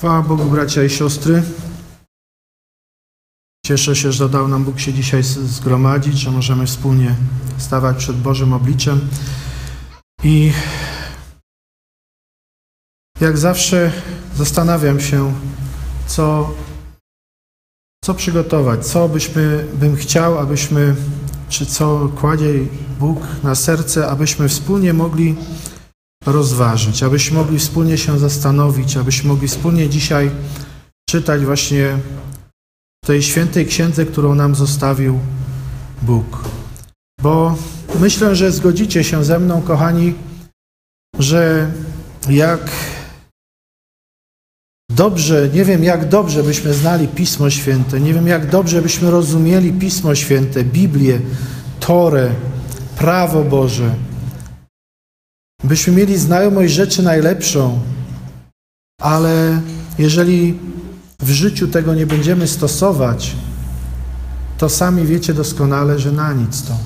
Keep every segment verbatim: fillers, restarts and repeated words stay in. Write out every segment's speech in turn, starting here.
Chwała Bogu, bracia i siostry. Cieszę się, że dał nam Bóg się dzisiaj zgromadzić, że możemy wspólnie stawać przed Bożym obliczem. I jak zawsze zastanawiam się, co, co przygotować, co byśmy, bym chciał, abyśmy, czy co kładzie Bóg na serce, abyśmy wspólnie mogli rozważyć, abyśmy mogli wspólnie się zastanowić, abyśmy mogli wspólnie dzisiaj czytać właśnie w tej świętej księdze, którą nam zostawił Bóg. Bo myślę, że zgodzicie się ze mną, kochani, że jak dobrze, nie wiem jak dobrze byśmy znali Pismo Święte, nie wiem jak dobrze byśmy rozumieli Pismo Święte, Biblię, Torę, prawo Boże, byśmy mieli znajomość rzeczy najlepszą, ale jeżeli w życiu tego nie będziemy stosować, to sami wiecie doskonale, że na nic to.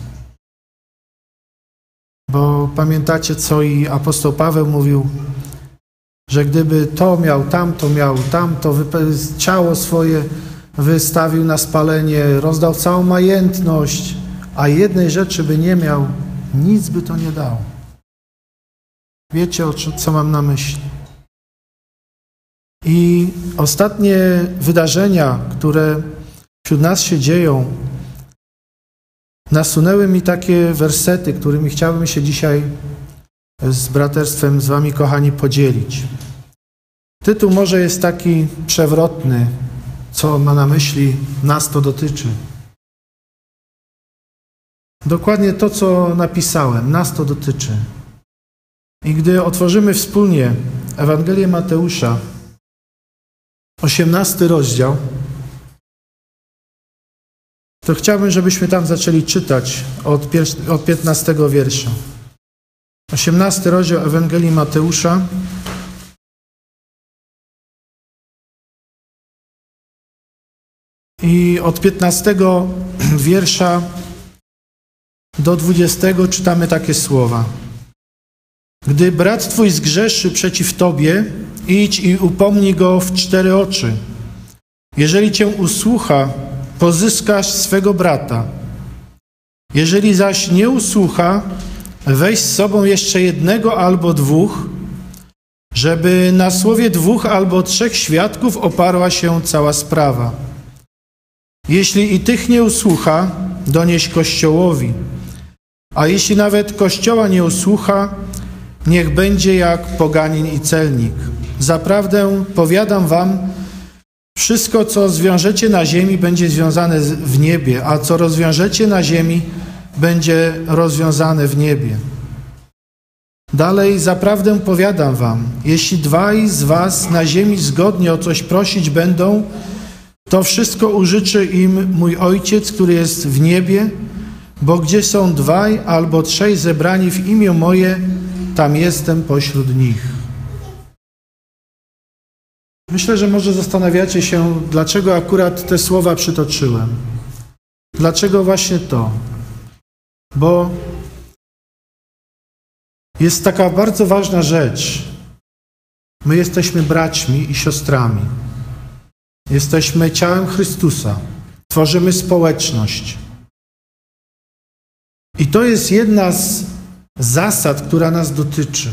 Bo pamiętacie, co i apostoł Paweł mówił, że gdyby to miał, tamto miał, tamto, ciało swoje wystawił na spalenie, rozdał całą majętność, a jednej rzeczy by nie miał, nic by to nie dało. Wiecie, co mam na myśli. I ostatnie wydarzenia, które wśród nas się dzieją, nasunęły mi takie wersety, którymi chciałbym się dzisiaj z braterstwem, z wami, kochani, podzielić. Tytuł może jest taki przewrotny, co ma na myśli, nas to dotyczy. Dokładnie to, co napisałem, nas to dotyczy. I gdy otworzymy wspólnie Ewangelię Mateusza, osiemnasty rozdział, to chciałbym, żebyśmy tam zaczęli czytać od, pier- od piętnastego wiersza. osiemnasty rozdział Ewangelii Mateusza. I od piętnastego wiersza do dwudziestego czytamy takie słowa. Gdy brat twój zgrzeszy przeciw tobie, idź i upomnij go w cztery oczy. Jeżeli cię usłucha, pozyskasz swego brata. Jeżeli zaś nie usłucha, weź z sobą jeszcze jednego albo dwóch, żeby na słowie dwóch albo trzech świadków oparła się cała sprawa. Jeśli i tych nie usłucha, donieś Kościołowi. A jeśli nawet Kościoła nie usłucha, niech będzie jak poganin i celnik. Zaprawdę powiadam wam, wszystko, co zwiążecie na ziemi, będzie związane w niebie, a co rozwiążecie na ziemi, będzie rozwiązane w niebie. Dalej, zaprawdę powiadam wam, jeśli dwaj z was na ziemi zgodnie o coś prosić będą, to wszystko użyczy im mój Ojciec, który jest w niebie, bo gdzie są dwaj albo trzej zebrani w imię moje, tam jestem pośród nich. Myślę, że może zastanawiacie się, dlaczego akurat te słowa przytoczyłem. Dlaczego właśnie to? Bo jest taka bardzo ważna rzecz. My jesteśmy braćmi i siostrami. Jesteśmy ciałem Chrystusa. Tworzymy społeczność. I to jest jedna z zasad, która nas dotyczy.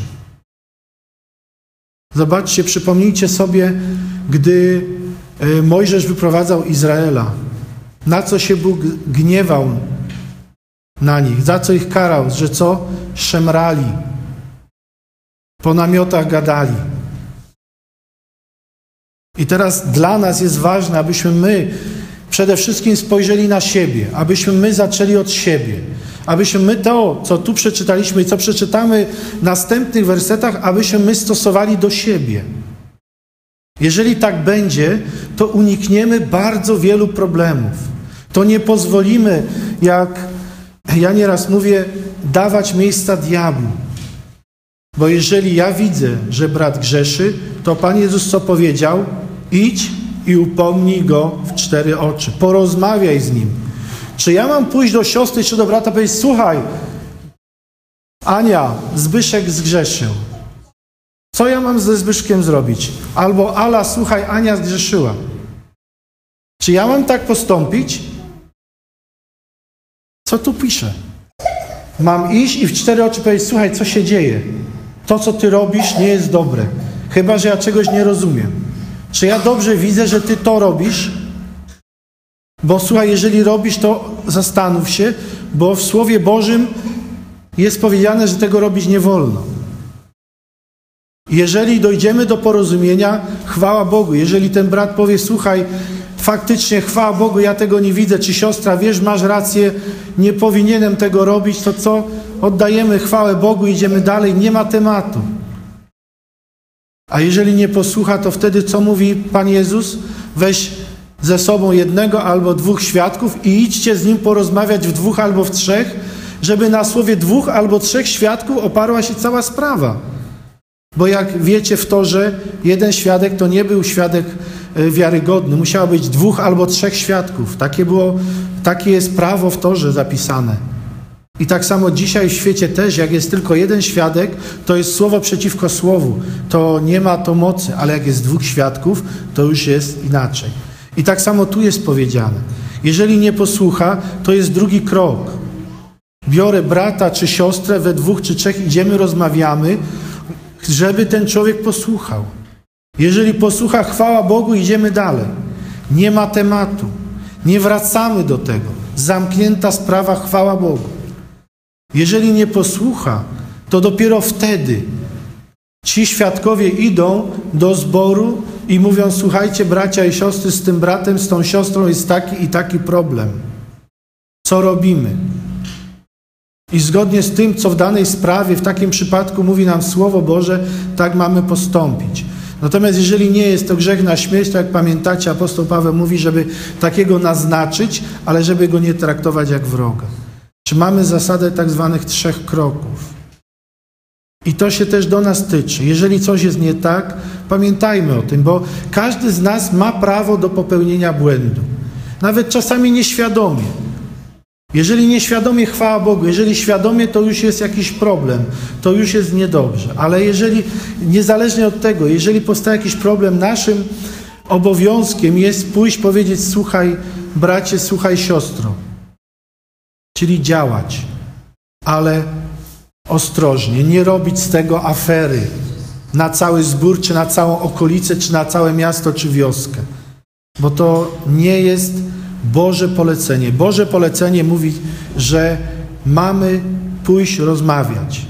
Zobaczcie, przypomnijcie sobie, gdy Mojżesz wyprowadzał Izraela, na co się Bóg gniewał na nich, za co ich karał, że co? Szemrali, po namiotach gadali. I teraz dla nas jest ważne, abyśmy my przede wszystkim spojrzeli na siebie, abyśmy my zaczęli od siebie, abyśmy my to, co tu przeczytaliśmy i co przeczytamy w następnych wersetach, abyśmy my stosowali do siebie. Jeżeli tak będzie, to unikniemy bardzo wielu problemów. To nie pozwolimy, jak ja nieraz mówię, dawać miejsca diabłu. Bo jeżeli ja widzę, że brat grzeszy, to Pan Jezus co powiedział? Idź i upomnij go w cztery oczy. Porozmawiaj z nim. Czy ja mam pójść do siostry czy do brata i powiedzieć, słuchaj, Ania, Zbyszek zgrzeszył. Co ja mam ze Zbyszkiem zrobić? Albo Ala, słuchaj, Ania zgrzeszyła. Czy ja mam tak postąpić? Co tu pisze? Mam iść i w cztery oczy powiedzieć, słuchaj, co się dzieje? To, co ty robisz, nie jest dobre. Chyba że ja czegoś nie rozumiem. Czy ja dobrze widzę, że ty to robisz? Bo słuchaj, jeżeli robisz, to zastanów się, bo w Słowie Bożym jest powiedziane, że tego robić nie wolno. Jeżeli dojdziemy do porozumienia, chwała Bogu. Jeżeli ten brat powie, słuchaj, faktycznie chwała Bogu, ja tego nie widzę, czy siostra, wiesz, masz rację, nie powinienem tego robić, to co? Oddajemy chwałę Bogu, idziemy dalej, nie ma tematu. A jeżeli nie posłucha, to wtedy co mówi Pan Jezus? Weź ze sobą jednego albo dwóch świadków i idźcie z nim porozmawiać w dwóch albo w trzech, żeby na słowie dwóch albo trzech świadków oparła się cała sprawa. Bo jak wiecie w Torze, jeden świadek to nie był świadek wiarygodny. Musiało być dwóch albo trzech świadków. Takie było, takie jest prawo w Torze zapisane. I tak samo dzisiaj w świecie też, jak jest tylko jeden świadek, to jest słowo przeciwko słowu. To nie ma to mocy, ale jak jest dwóch świadków, to już jest inaczej. I tak samo tu jest powiedziane. Jeżeli nie posłucha, to jest drugi krok. Biorę brata czy siostrę, we dwóch czy trzech idziemy, rozmawiamy, żeby ten człowiek posłuchał. Jeżeli posłucha, chwała Bogu, idziemy dalej. Nie ma tematu. Nie wracamy do tego. Zamknięta sprawa, chwała Bogu. Jeżeli nie posłucha, to dopiero wtedy ci świadkowie idą do zboru i mówią, słuchajcie, bracia i siostry, z tym bratem, z tą siostrą jest taki i taki problem. Co robimy? I zgodnie z tym, co w danej sprawie, w takim przypadku mówi nam Słowo Boże, tak mamy postąpić. Natomiast jeżeli nie jest to grzech na śmierć, to jak pamiętacie, apostoł Paweł mówi, żeby takiego naznaczyć, ale żeby go nie traktować jak wroga. Czy mamy zasadę tak zwanych trzech kroków? I to się też do nas tyczy. Jeżeli coś jest nie tak, pamiętajmy o tym, bo każdy z nas ma prawo do popełnienia błędu. Nawet czasami nieświadomie. Jeżeli nieświadomie, chwała Bogu, jeżeli świadomie, to już jest jakiś problem, to już jest niedobrze. Ale jeżeli, niezależnie od tego, jeżeli powstaje jakiś problem, naszym obowiązkiem jest pójść, powiedzieć, słuchaj bracie, słuchaj siostro. Czyli działać, ale ostrożnie, nie robić z tego afery na cały zbór, czy na całą okolicę, czy na całe miasto, czy wioskę. Bo to nie jest Boże polecenie. Boże polecenie mówi, że mamy pójść rozmawiać.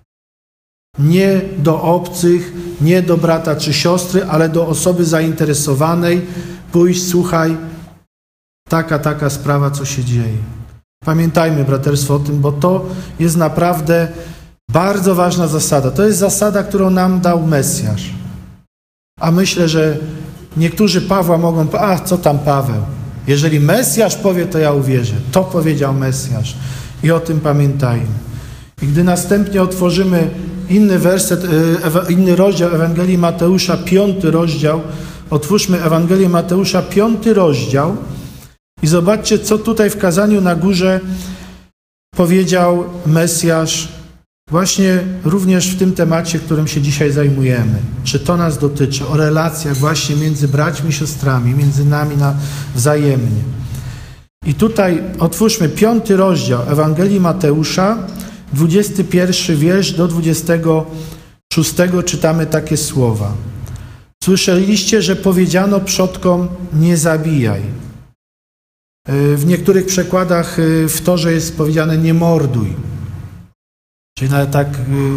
Nie do obcych, nie do brata czy siostry, ale do osoby zainteresowanej. Pójść, słuchaj, taka, taka sprawa, co się dzieje. Pamiętajmy, braterstwo, o tym, bo to jest naprawdę bardzo ważna zasada. To jest zasada, którą nam dał Mesjasz. A myślę, że niektórzy Pawła mogą powiedzieć, a co tam Paweł? Jeżeli Mesjasz powie, to ja uwierzę. To powiedział Mesjasz. I o tym pamiętajmy. I gdy następnie otworzymy inny werset, inny rozdział Ewangelii Mateusza, piąty rozdział, otwórzmy Ewangelię Mateusza, piąty rozdział i zobaczcie, co tutaj w kazaniu na górze powiedział Mesjasz właśnie również w tym temacie, którym się dzisiaj zajmujemy. Czy to nas dotyczy? O relacjach właśnie między braćmi i siostrami, między nami na wzajemnie. I tutaj otwórzmy piąty rozdział Ewangelii Mateusza, dwudziesty pierwszy wiersz do dwudziestego szóstego czytamy takie słowa. Słyszeliście, że powiedziano przodkom, nie zabijaj. W niektórych przekładach w Torze jest powiedziane, nie morduj. Czyli nawet tak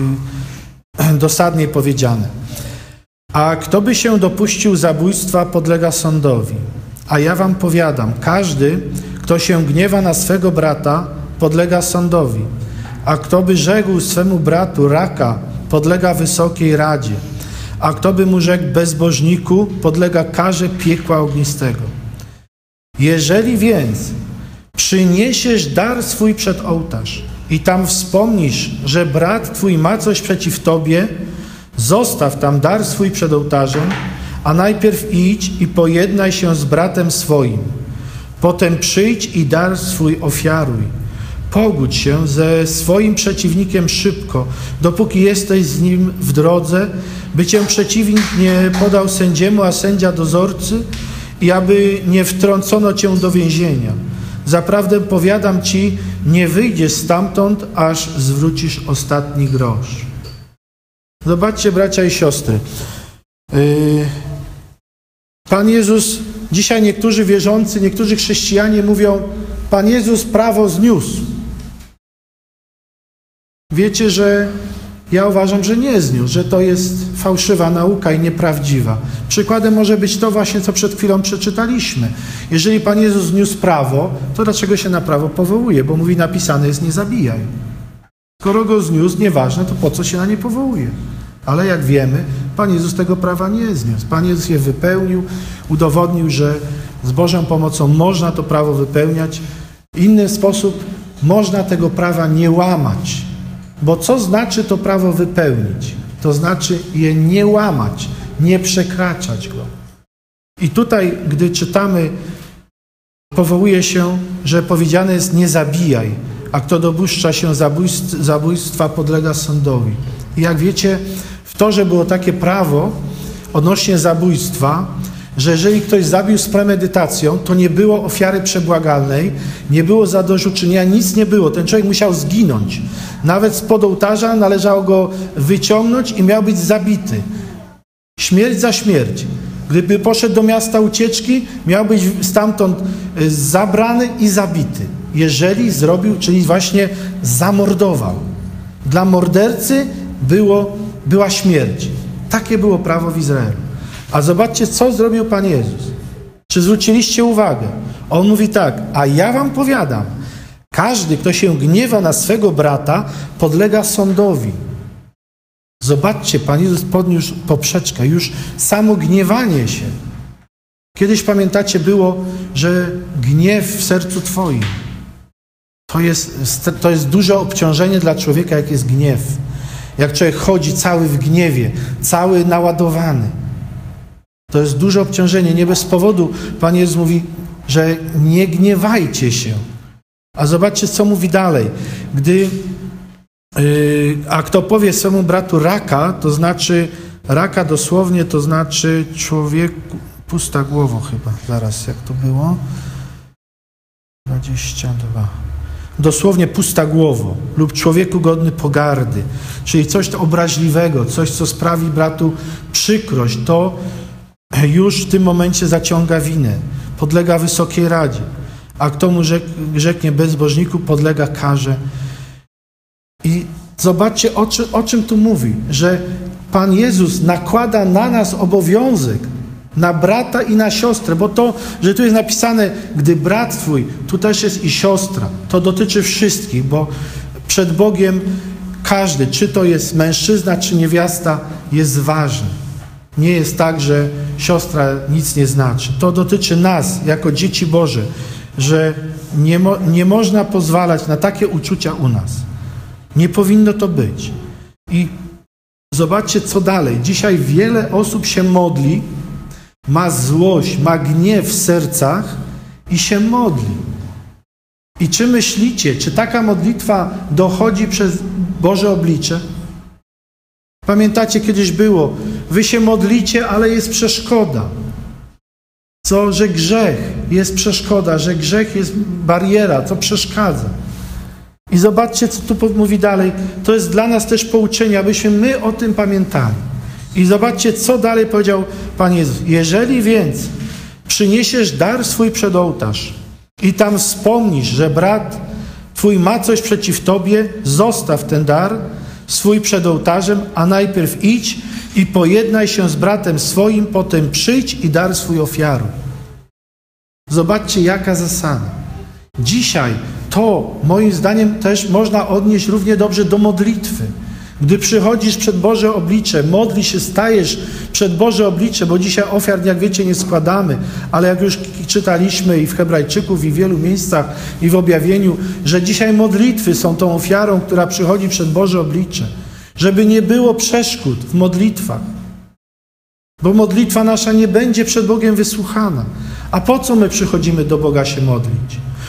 yy, dosadnie powiedziane. A kto by się dopuścił zabójstwa, podlega sądowi. A ja wam powiadam, każdy, kto się gniewa na swego brata, podlega sądowi. A kto by rzekł swemu bratu raka, podlega wysokiej radzie. A kto by mu rzekł bezbożniku, podlega karze piekła ognistego. Jeżeli więc przyniesiesz dar swój przed ołtarz i tam wspomnisz, że brat twój ma coś przeciw tobie, zostaw tam dar swój przed ołtarzem, a najpierw idź i pojednaj się z bratem swoim. Potem przyjdź i dar swój ofiaruj. Pogódź się ze swoim przeciwnikiem szybko, dopóki jesteś z nim w drodze, by cię przeciwnik nie podał sędziemu, a sędzia dozorcy i aby nie wtrącono cię do więzienia. Zaprawdę powiadam ci, nie wyjdziesz stamtąd, aż zwrócisz ostatni grosz. Zobaczcie, bracia i siostry. Pan Jezus, dzisiaj niektórzy wierzący, niektórzy chrześcijanie mówią, Pan Jezus prawo zniósł. Wiecie, że ja uważam, że nie zniósł, że to jest fałszywa nauka i nieprawdziwa. Przykładem może być to właśnie, co przed chwilą przeczytaliśmy. Jeżeli Pan Jezus zniósł prawo, to dlaczego się na prawo powołuje? Bo mówi, napisane jest, nie zabijaj. Skoro go zniósł, nieważne, to po co się na nie powołuje? Ale jak wiemy, Pan Jezus tego prawa nie zniósł. Pan Jezus je wypełnił, udowodnił, że z Bożą pomocą można to prawo wypełniać. W inny sposób można tego prawa nie łamać. Bo co znaczy to prawo wypełnić? To znaczy je nie łamać, nie przekraczać go. I tutaj, gdy czytamy, powołuje się, że powiedziane jest nie zabijaj, a kto dopuszcza się zabójstw, zabójstwa, podlega sądowi. I jak wiecie, w Torze było takie prawo odnośnie zabójstwa, że jeżeli ktoś zabił z premedytacją, to nie było ofiary przebłagalnej, nie było zadośćuczynienia, nic nie było. Ten człowiek musiał zginąć. Nawet spod ołtarza należało go wyciągnąć i miał być zabity. Śmierć za śmierć. Gdyby poszedł do miasta ucieczki, miał być stamtąd zabrany i zabity. Jeżeli zrobił, czyli właśnie zamordował. Dla mordercy było, była śmierć. Takie było prawo w Izraelu. A zobaczcie, co zrobił Pan Jezus. Czy zwróciliście uwagę? On mówi tak, a ja wam powiadam, każdy, kto się gniewa na swego brata, podlega sądowi. Zobaczcie, Pan Jezus podniósł poprzeczkę, już samo gniewanie się. Kiedyś, pamiętacie, było, że gniew w sercu twoim. To jest, to jest duże obciążenie dla człowieka, jak jest gniew. Jak człowiek chodzi cały w gniewie, cały naładowany. To jest duże obciążenie. Nie bez powodu Pan Jezus mówi, że nie gniewajcie się. A zobaczcie, co mówi dalej. Gdy, yy, a kto powie swemu bratu raka, to znaczy, raka dosłownie to znaczy człowieku, pusta głowa chyba. Zaraz, jak to było? dwadzieścia dwa. Dosłownie pusta głowo lub człowieku godny pogardy. Czyli coś obraźliwego, coś, co sprawi bratu przykrość, to już w tym momencie zaciąga winę, podlega wysokiej radzie, a kto mu rzek, rzeknie bezbożniku, podlega karze. I zobaczcie, o, czy, o czym tu mówi, że Pan Jezus nakłada na nas obowiązek, na brata i na siostrę, bo to, że tu jest napisane, gdy brat twój, tu też jest i siostra, to dotyczy wszystkich, bo przed Bogiem każdy, czy to jest mężczyzna, czy niewiasta, jest ważny. Nie jest tak, że siostra nic nie znaczy. To dotyczy nas, jako dzieci Boże, że nie, mo, nie można pozwalać na takie uczucia u nas. Nie powinno to być. I zobaczcie, co dalej. Dzisiaj wiele osób się modli, ma złość, ma gniew w sercach i się modli. I czy myślicie, czy taka modlitwa dochodzi przez Boże oblicze? Pamiętacie, kiedyś było, wy się modlicie, ale jest przeszkoda. Co, że grzech jest przeszkoda, że grzech jest bariera, co przeszkadza. I zobaczcie, co tu mówi dalej. To jest dla nas też pouczenie, abyśmy my o tym pamiętali. I zobaczcie, co dalej powiedział Pan Jezus. Jeżeli więc przyniesiesz dar swój przed ołtarz i tam wspomnisz, że brat twój ma coś przeciw tobie, zostaw ten dar swój przed ołtarzem, a najpierw idź i pojednaj się z bratem swoim, potem przyjdź i dar swój ofiaru. Zobaczcie, jaka zasada. Dzisiaj to, moim zdaniem, też można odnieść równie dobrze do modlitwy. Gdy przychodzisz przed Boże oblicze, modlisz się, stajesz przed Boże oblicze, bo dzisiaj ofiar, jak wiecie, nie składamy, ale jak już czytaliśmy i w Hebrajczyków, i w wielu miejscach, i w objawieniu, że dzisiaj modlitwy są tą ofiarą, która przychodzi przed Boże oblicze, żeby nie było przeszkód w modlitwach, bo modlitwa nasza nie będzie przed Bogiem wysłuchana. A po co my przychodzimy do Boga się modlić?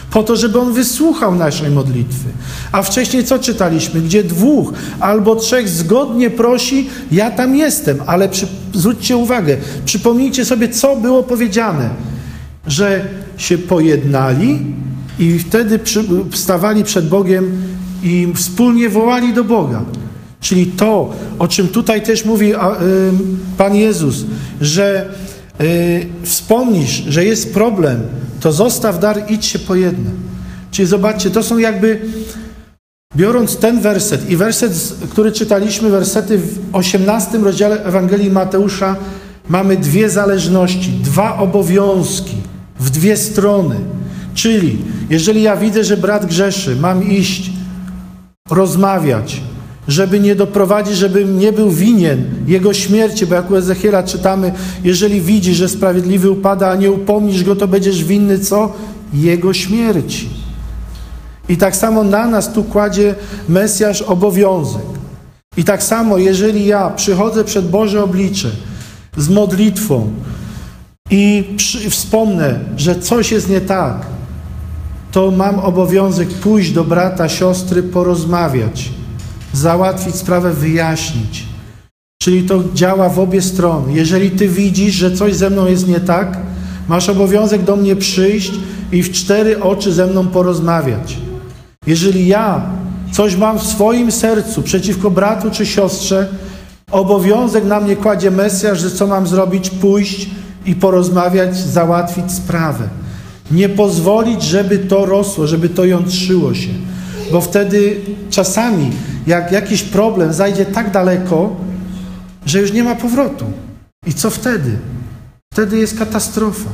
po to, żeby On wysłuchał naszej modlitwy. A wcześniej co czytaliśmy? Gdzie dwóch albo trzech zgodnie prosi, ja tam jestem. Ale przy, zwróćcie uwagę, przypomnijcie sobie, co było powiedziane. Że się pojednali i wtedy przy, stawali przed Bogiem i wspólnie wołali do Boga. Czyli to, o czym tutaj też mówi a, y, Pan Jezus, że y, wspomnisz, że jest problem, to zostaw dar, idź się pojednaj. Czyli zobaczcie, to są jakby, biorąc ten werset i werset, który czytaliśmy, wersety w osiemnastym rozdziale Ewangelii Mateusza, mamy dwie zależności, dwa obowiązki w dwie strony. Czyli jeżeli ja widzę, że brat grzeszy, mam iść, rozmawiać, żeby nie doprowadzić, żebym nie był winien jego śmierci, bo jak u Ezechiela czytamy, jeżeli widzisz, że sprawiedliwy upada, a nie upomnisz go, to będziesz winny co? Jego śmierci. I tak samo na nas tu kładzie Mesjasz obowiązek. I tak samo, jeżeli ja przychodzę przed Boże oblicze z modlitwą i przy, wspomnę, że coś jest nie tak, to mam obowiązek pójść do brata, siostry, porozmawiać, załatwić sprawę, wyjaśnić. Czyli to działa w obie strony. Jeżeli ty widzisz, że coś ze mną jest nie tak, masz obowiązek do mnie przyjść i w cztery oczy ze mną porozmawiać. Jeżeli ja coś mam w swoim sercu przeciwko bratu czy siostrze, obowiązek na mnie kładzie Mesjasz, że co mam zrobić? Pójść i porozmawiać, załatwić sprawę. Nie pozwolić, żeby to rosło, żeby to jątrzyło się. Bo wtedy czasami, jak jakiś problem zajdzie tak daleko, że już nie ma powrotu. I co wtedy? Wtedy jest katastrofa.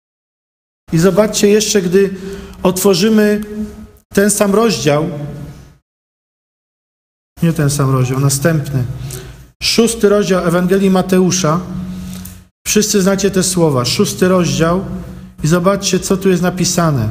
I zobaczcie jeszcze, gdy otworzymy ten sam rozdział, nie ten sam rozdział, następny, szósty rozdział Ewangelii Mateusza. Wszyscy znacie te słowa. Szósty rozdział i zobaczcie, co tu jest napisane.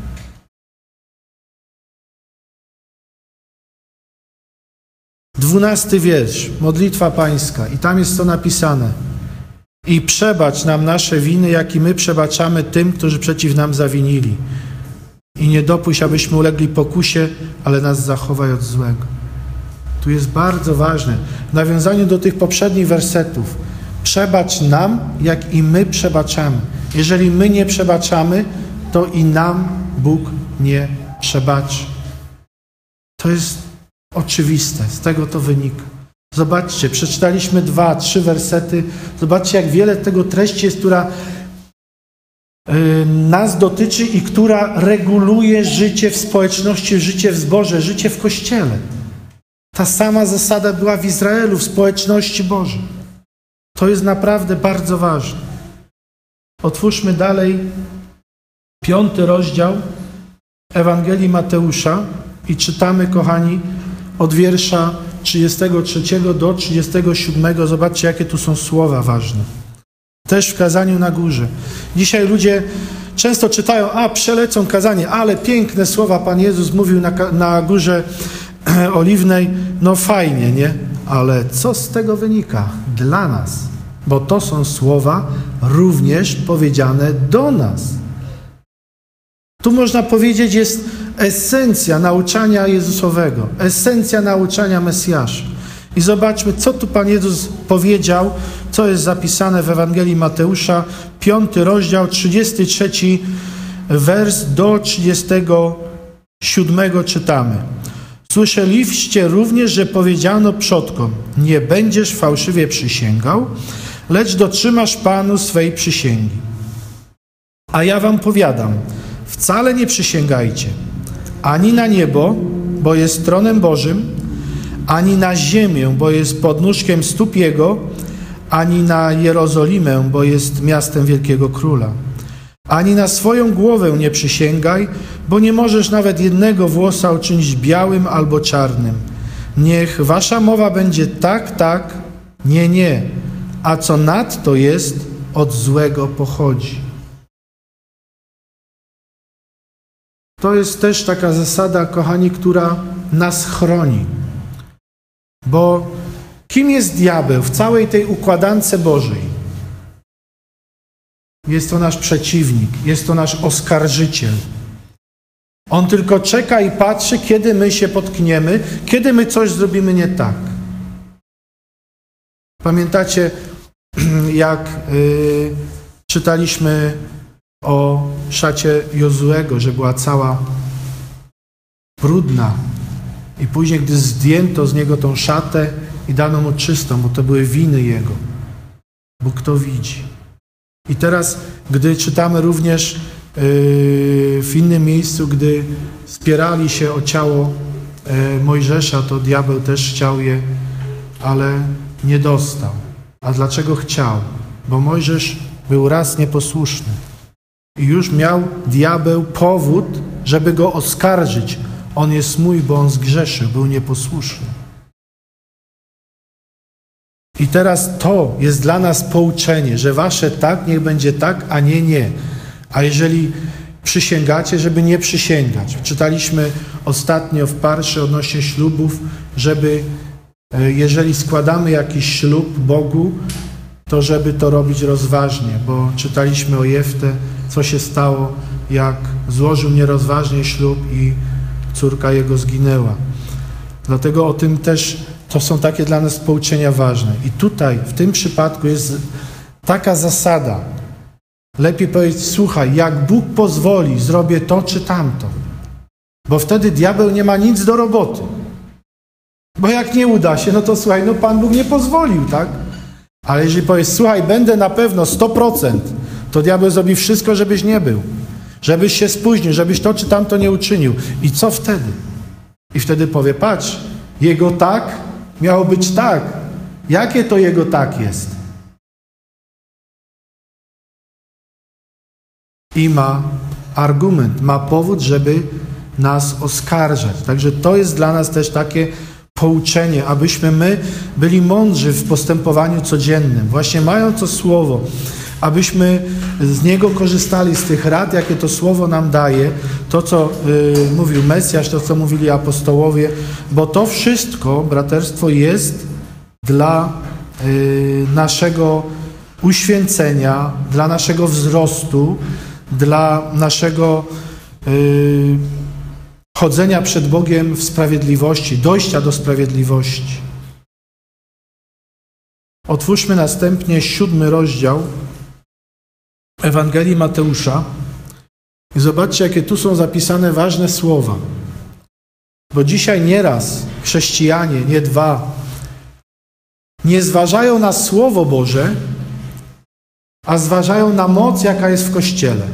Dwunasty wiersz, modlitwa pańska. I tam jest to napisane. I przebacz nam nasze winy, jak i my przebaczamy tym, którzy przeciw nam zawinili. I nie dopuść, abyśmy ulegli pokusie, ale nas zachowaj od złego. Tu jest bardzo ważne, w nawiązaniu do tych poprzednich wersetów. Przebacz nam, jak i my przebaczamy. Jeżeli my nie przebaczamy, to i nam Bóg nie przebaczy. To jest oczywiste, z tego to wynika. Zobaczcie, przeczytaliśmy dwa, trzy wersety. Zobaczcie, jak wiele tego treści jest, która y, nas dotyczy i która reguluje życie w społeczności, życie w zborze, życie w Kościele. Ta sama zasada była w Izraelu, w społeczności Bożej. To jest naprawdę bardzo ważne. Otwórzmy dalej piąty rozdział Ewangelii Mateusza i czytamy, kochani, od wiersza trzydziestego trzeciego do trzydziestego siódmego. Zobaczcie, jakie tu są słowa ważne. Też w kazaniu na górze. Dzisiaj ludzie często czytają, a przelecą kazanie, ale piękne słowa Pan Jezus mówił na, na górze Oliwnej. No fajnie, nie? Ale co z tego wynika dla nas? Bo to są słowa również powiedziane do nas. Tu można powiedzieć, jest esencja nauczania Jezusowego, esencja nauczania Mesjasza. I zobaczmy, co tu Pan Jezus powiedział, co jest zapisane w Ewangelii Mateusza, piąty rozdział, trzydziesty trzeci wers do trzydziestego siódmego czytamy. Słyszeliście również, że powiedziano przodkom, nie będziesz fałszywie przysięgał, lecz dotrzymasz Panu swej przysięgi. A ja wam powiadam, wcale nie przysięgajcie, ani na niebo, bo jest tronem Bożym, ani na ziemię, bo jest podnóżkiem stóp Jego, ani na Jerozolimę, bo jest miastem wielkiego króla. Ani na swoją głowę nie przysięgaj, bo nie możesz nawet jednego włosa uczynić białym albo czarnym. Niech wasza mowa będzie tak, tak, nie, nie, a co nadto jest, od złego pochodzi. To jest też taka zasada, kochani, która nas chroni. Bo kim jest diabeł w całej tej układance Bożej? Jest to nasz przeciwnik, jest to nasz oskarżyciel. On tylko czeka i patrzy, kiedy my się potkniemy, kiedy my coś zrobimy nie tak. Pamiętacie, jak y, czytaliśmy o szacie Jozuego, że była cała brudna i później, gdy zdjęto z niego tą szatę i dano mu czystą, bo to były winy jego. Bóg to widzi. I teraz, gdy czytamy również yy, w innym miejscu, gdy spierali się o ciało yy, Mojżesza, to diabeł też chciał je, ale nie dostał. A dlaczego chciał? Bo Mojżesz był raz nieposłuszny. I już miał diabeł powód, żeby go oskarżyć. On jest mój, bo on zgrzeszył, był nieposłuszny. I teraz to jest dla nas pouczenie, że wasze tak niech będzie tak, a nie nie. A jeżeli przysięgacie, żeby nie przysięgać. Czytaliśmy ostatnio w parszy odnośnie ślubów, żeby jeżeli składamy jakiś ślub Bogu, to żeby to robić rozważnie, bo czytaliśmy o Jeftę, co się stało, jak złożył nierozważnie ślub i córka jego zginęła. Dlatego o tym też, to są takie dla nas pouczenia ważne. I tutaj, w tym przypadku jest taka zasada. Lepiej powiedzieć, słuchaj, jak Bóg pozwoli, zrobię to czy tamto. Bo wtedy diabeł nie ma nic do roboty. Bo jak nie uda się, no to słuchaj, no Pan Bóg nie pozwolił, tak? Ale jeżeli powiesz, słuchaj, będę na pewno sto procent, to diabeł zrobi wszystko, żebyś nie był. Żebyś się spóźnił, żebyś to czy tamto nie uczynił. I co wtedy? I wtedy powie, patrz, jego tak miało być tak. Jakie to jego tak jest? I ma argument, ma powód, żeby nas oskarżać. Także to jest dla nas też takie pouczenie, abyśmy my byli mądrzy w postępowaniu codziennym. Właśnie mając to słowo, abyśmy z niego korzystali, z tych rad, jakie to słowo nam daje, to, co y, mówił Mesjasz, to, co mówili apostołowie, bo to wszystko, braterstwo, jest dla y, naszego uświęcenia, dla naszego wzrostu, dla naszego y, chodzenia przed Bogiem w sprawiedliwości, dojścia do sprawiedliwości. Otwórzmy następnie siódmy rozdział Ewangelii Mateusza i zobaczcie, jakie tu są zapisane ważne słowa. Bo dzisiaj nieraz chrześcijanie, nie dwa, nie zważają na Słowo Boże, a zważają na moc, jaka jest w Kościele.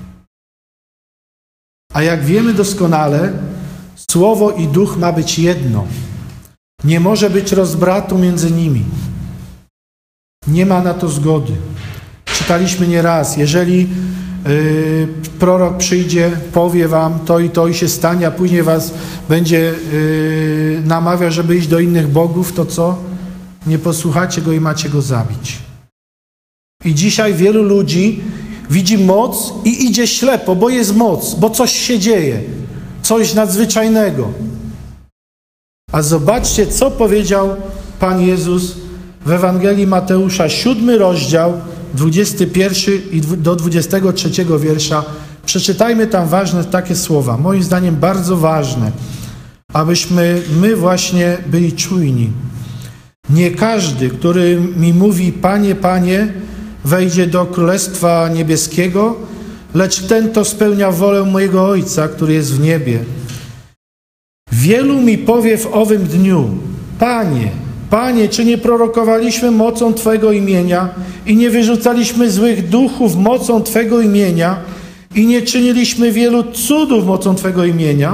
A jak wiemy doskonale, Słowo i Duch ma być jedno. Nie może być rozbratu między nimi. Nie ma na to zgody. Czytaliśmy nieraz, jeżeli yy, prorok przyjdzie, powie wam to i to i się stanie, a później was będzie yy, namawiał, żeby iść do innych bogów, to co? Nie posłuchacie go i macie go zabić. I dzisiaj wielu ludzi widzi moc i idzie ślepo, bo jest moc, bo coś się dzieje, coś nadzwyczajnego. A zobaczcie, co powiedział Pan Jezus w Ewangelii Mateusza, siódmy rozdział, dwudziesty pierwszy i do dwudziestego trzeciego wiersza. Przeczytajmy tam ważne takie słowa, moim zdaniem bardzo ważne, abyśmy my właśnie byli czujni. Nie każdy, który mi mówi, Panie, Panie, wejdzie do Królestwa Niebieskiego, lecz ten, kto spełnia wolę mojego Ojca, który jest w niebie. Wielu mi powie w owym dniu, Panie, Panie, czy nie prorokowaliśmy mocą Twego imienia i nie wyrzucaliśmy złych duchów mocą Twego imienia i nie czyniliśmy wielu cudów mocą Twego imienia?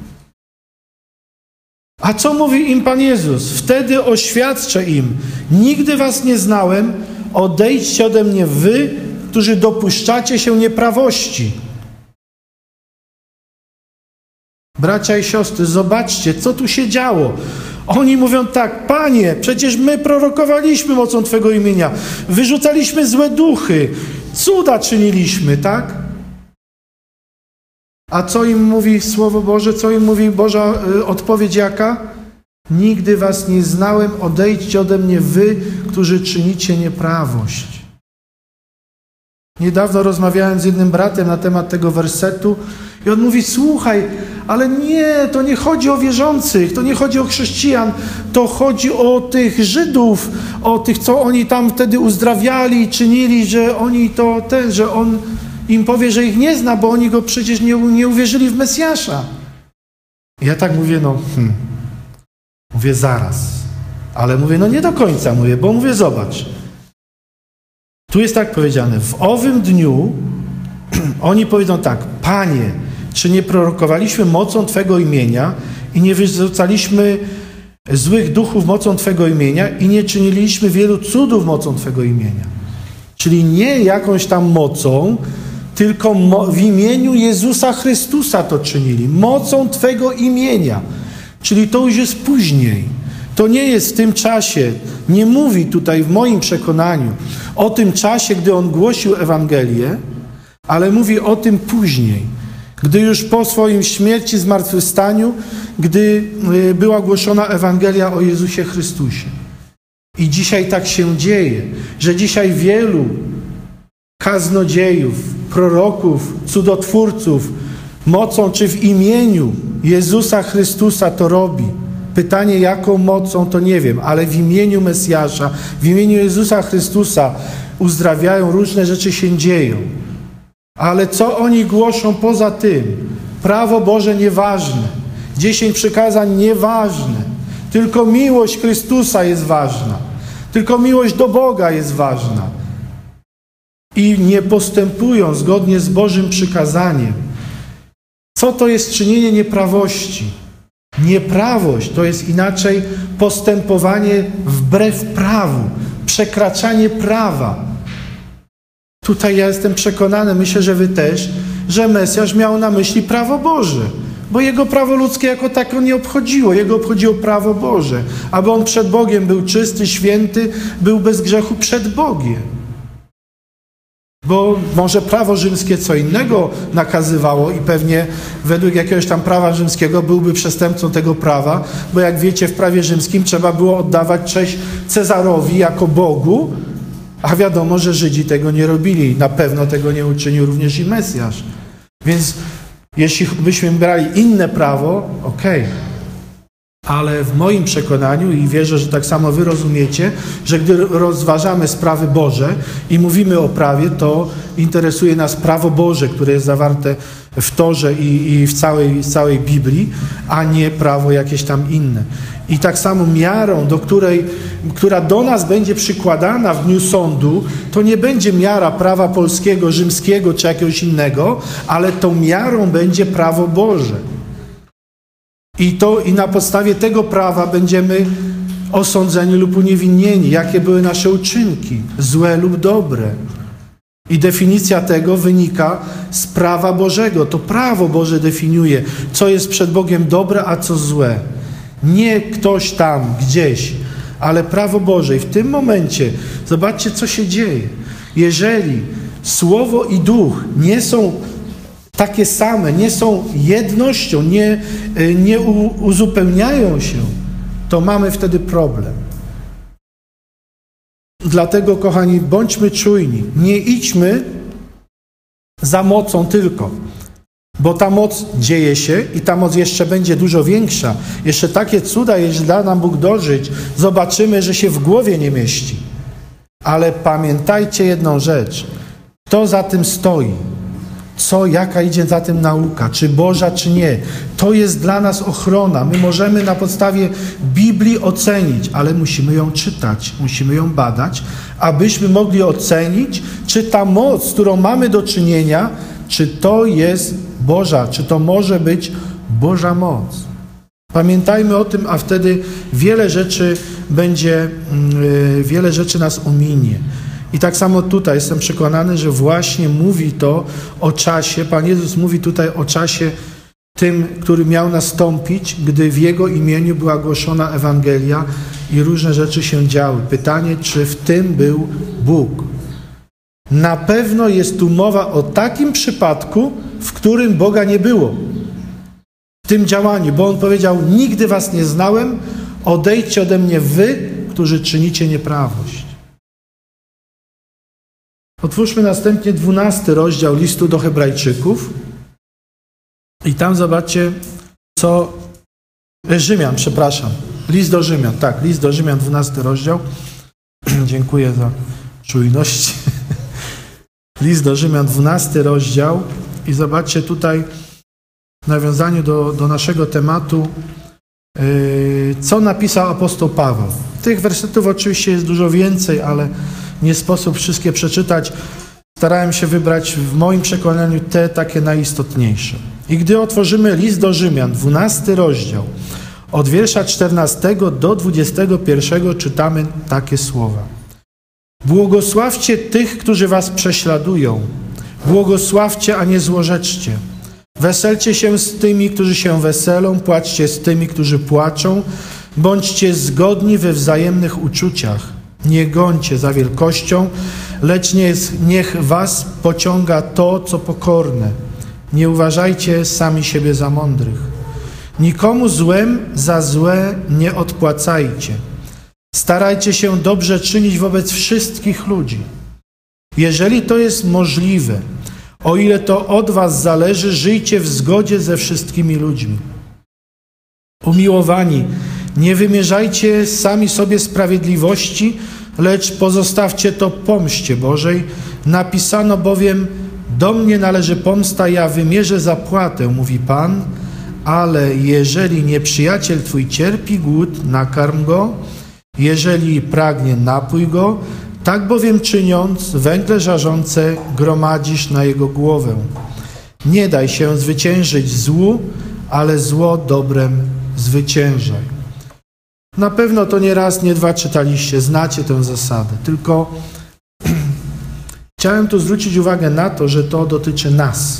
A co mówi im Pan Jezus? Wtedy oświadczę im, nigdy was nie znałem, odejdźcie ode mnie wy, którzy dopuszczacie się nieprawości. Bracia i siostry, zobaczcie, co tu się działo. Oni mówią tak, Panie, przecież my prorokowaliśmy mocą Twego imienia, wyrzucaliśmy złe duchy, cuda czyniliśmy, tak? A co im mówi Słowo Boże, co im mówi Boża y, odpowiedź jaka? Nigdy was nie znałem, odejdźcie ode mnie wy, którzy czynicie nieprawość. Niedawno rozmawiałem z jednym bratem na temat tego wersetu i on mówi, słuchaj, ale nie, to nie chodzi o wierzących, to nie chodzi o chrześcijan, to chodzi o tych Żydów, o tych, co oni tam wtedy uzdrawiali, czynili, że oni to ten, że on im powie, że ich nie zna, bo oni go przecież nie, nie uwierzyli w Mesjasza. I ja tak mówię, no, hmm, mówię zaraz, ale mówię, no nie do końca mówię, bo mówię, zobacz. Tu jest tak powiedziane, w owym dniu oni powiedzą tak, Panie, czy nie prorokowaliśmy mocą Twego imienia i nie wyrzucaliśmy złych duchów mocą Twego imienia i nie czyniliśmy wielu cudów mocą Twego imienia. Czyli nie jakąś tam mocą, tylko mo- w imieniu Jezusa Chrystusa to czynili. Mocą Twego imienia. Czyli to już jest później. To nie jest w tym czasie, nie mówi tutaj w moim przekonaniu o tym czasie, gdy On głosił Ewangelię, ale mówi o tym później, gdy już po swoim śmierci, zmartwychwstaniu, gdy była głoszona Ewangelia o Jezusie Chrystusie. I dzisiaj tak się dzieje, że dzisiaj wielu kaznodziejów, proroków, cudotwórców mocą czy w imieniu Jezusa Chrystusa to robi. Pytanie, jaką mocą, to nie wiem, ale w imieniu Mesjasza, w imieniu Jezusa Chrystusa uzdrawiają, różne rzeczy się dzieją. Ale co oni głoszą poza tym? Prawo Boże nieważne, dziesięć przykazań nieważne, tylko miłość Chrystusa jest ważna, tylko miłość do Boga jest ważna. I nie postępują zgodnie z Bożym przykazaniem. Co to jest czynienie nieprawości? Nieprawość to jest inaczej postępowanie wbrew prawu, przekraczanie prawa. Tutaj ja jestem przekonany, myślę, że wy też, że Mesjasz miał na myśli prawo Boże, bo jego prawo ludzkie jako tako nie obchodziło, jego obchodziło prawo Boże, aby on przed Bogiem był czysty, święty, był bez grzechu przed Bogiem. Bo może prawo rzymskie co innego nakazywało i pewnie według jakiegoś tam prawa rzymskiego byłby przestępcą tego prawa, bo jak wiecie, w prawie rzymskim trzeba było oddawać cześć Cezarowi jako Bogu, a wiadomo, że Żydzi tego nie robili. Na pewno tego nie uczynił również i Mesjasz. Więc jeśli byśmy brali inne prawo, okej. Okay. Ale w moim przekonaniu, i wierzę, że tak samo wy rozumiecie, że gdy rozważamy sprawy Boże i mówimy o prawie, to interesuje nas prawo Boże, które jest zawarte w Torze i, i w całej, całej Biblii, a nie prawo jakieś tam inne. I tak samo miarą, do której, która do nas będzie przykładana w dniu sądu, to nie będzie miara prawa polskiego, rzymskiego czy jakiegoś innego, ale tą miarą będzie prawo Boże. I, to, I na podstawie tego prawa będziemy osądzeni lub uniewinnieni, jakie były nasze uczynki, złe lub dobre. I definicja tego wynika z prawa Bożego. To prawo Boże definiuje, co jest przed Bogiem dobre, a co złe. Nie ktoś tam, gdzieś, ale prawo Boże. I w tym momencie zobaczcie, co się dzieje. Jeżeli Słowo i Duch nie są takie same, nie są jednością, nie, nie uzupełniają się, to mamy wtedy problem. Dlatego, kochani, bądźmy czujni. Nie idźmy za mocą tylko, bo ta moc dzieje się i ta moc jeszcze będzie dużo większa. Jeszcze takie cuda, jeśli da nam Bóg dożyć, zobaczymy, że się w głowie nie mieści. Ale pamiętajcie jedną rzecz. Kto za tym stoi? Co, jaka idzie za tym nauka, czy Boża, czy nie. To jest dla nas ochrona. My możemy na podstawie Biblii ocenić, ale musimy ją czytać, musimy ją badać, abyśmy mogli ocenić, czy ta moc, z którą mamy do czynienia, czy to jest Boża, czy to może być Boża moc. Pamiętajmy o tym, a wtedy wiele rzeczy będzie, yy, wiele rzeczy nas ominie. I tak samo tutaj jestem przekonany, że właśnie mówi to o czasie, Pan Jezus mówi tutaj o czasie tym, który miał nastąpić, gdy w Jego imieniu była głoszona Ewangelia i różne rzeczy się działy. Pytanie, czy w tym był Bóg? Na pewno jest tu mowa o takim przypadku, w którym Boga nie było. W tym działaniu, bo On powiedział, nigdy was nie znałem, odejdźcie ode mnie wy, którzy czynicie nieprawość. Otwórzmy następnie dwunasty rozdział listu do Hebrajczyków i tam zobaczcie, co... Rzymian, przepraszam. List do Rzymian, tak, list do Rzymian, dwunasty rozdział. Dziękuję za czujność. List do Rzymian, dwunasty rozdział i zobaczcie tutaj w nawiązaniu do, do naszego tematu, yy, co napisał apostoł Paweł. Tych wersetów oczywiście jest dużo więcej, ale nie sposób wszystkie przeczytać. Starałem się wybrać w moim przekonaniu te takie najistotniejsze. I gdy otworzymy list do Rzymian, dwunasty rozdział, od wiersza czternastego do dwudziestego pierwszego czytamy takie słowa. Błogosławcie tych, którzy was prześladują. Błogosławcie, a nie złorzeczcie. Weselcie się z tymi, którzy się weselą, płaczcie z tymi, którzy płaczą. Bądźcie zgodni we wzajemnych uczuciach. Nie gońcie za wielkością, lecz nie, niech was pociąga to, co pokorne. Nie uważajcie sami siebie za mądrych. Nikomu złem za złe nie odpłacajcie. Starajcie się dobrze czynić wobec wszystkich ludzi. Jeżeli to jest możliwe, o ile to od was zależy, żyjcie w zgodzie ze wszystkimi ludźmi. Umiłowani, nie wymierzajcie sami sobie sprawiedliwości, lecz pozostawcie to pomście Bożej. Napisano bowiem, do mnie należy pomsta, ja wymierzę zapłatę, mówi Pan, ale jeżeli nieprzyjaciel twój cierpi głód, nakarm go, jeżeli pragnie, napój go, tak bowiem czyniąc, węgle żarzące gromadzisz na jego głowę. Nie daj się zwyciężyć złu, ale zło dobrem zwyciężaj. Na pewno to nie raz, nie dwa czytaliście, znacie tę zasadę. Tylko chciałem tu zwrócić uwagę na to, że to dotyczy nas.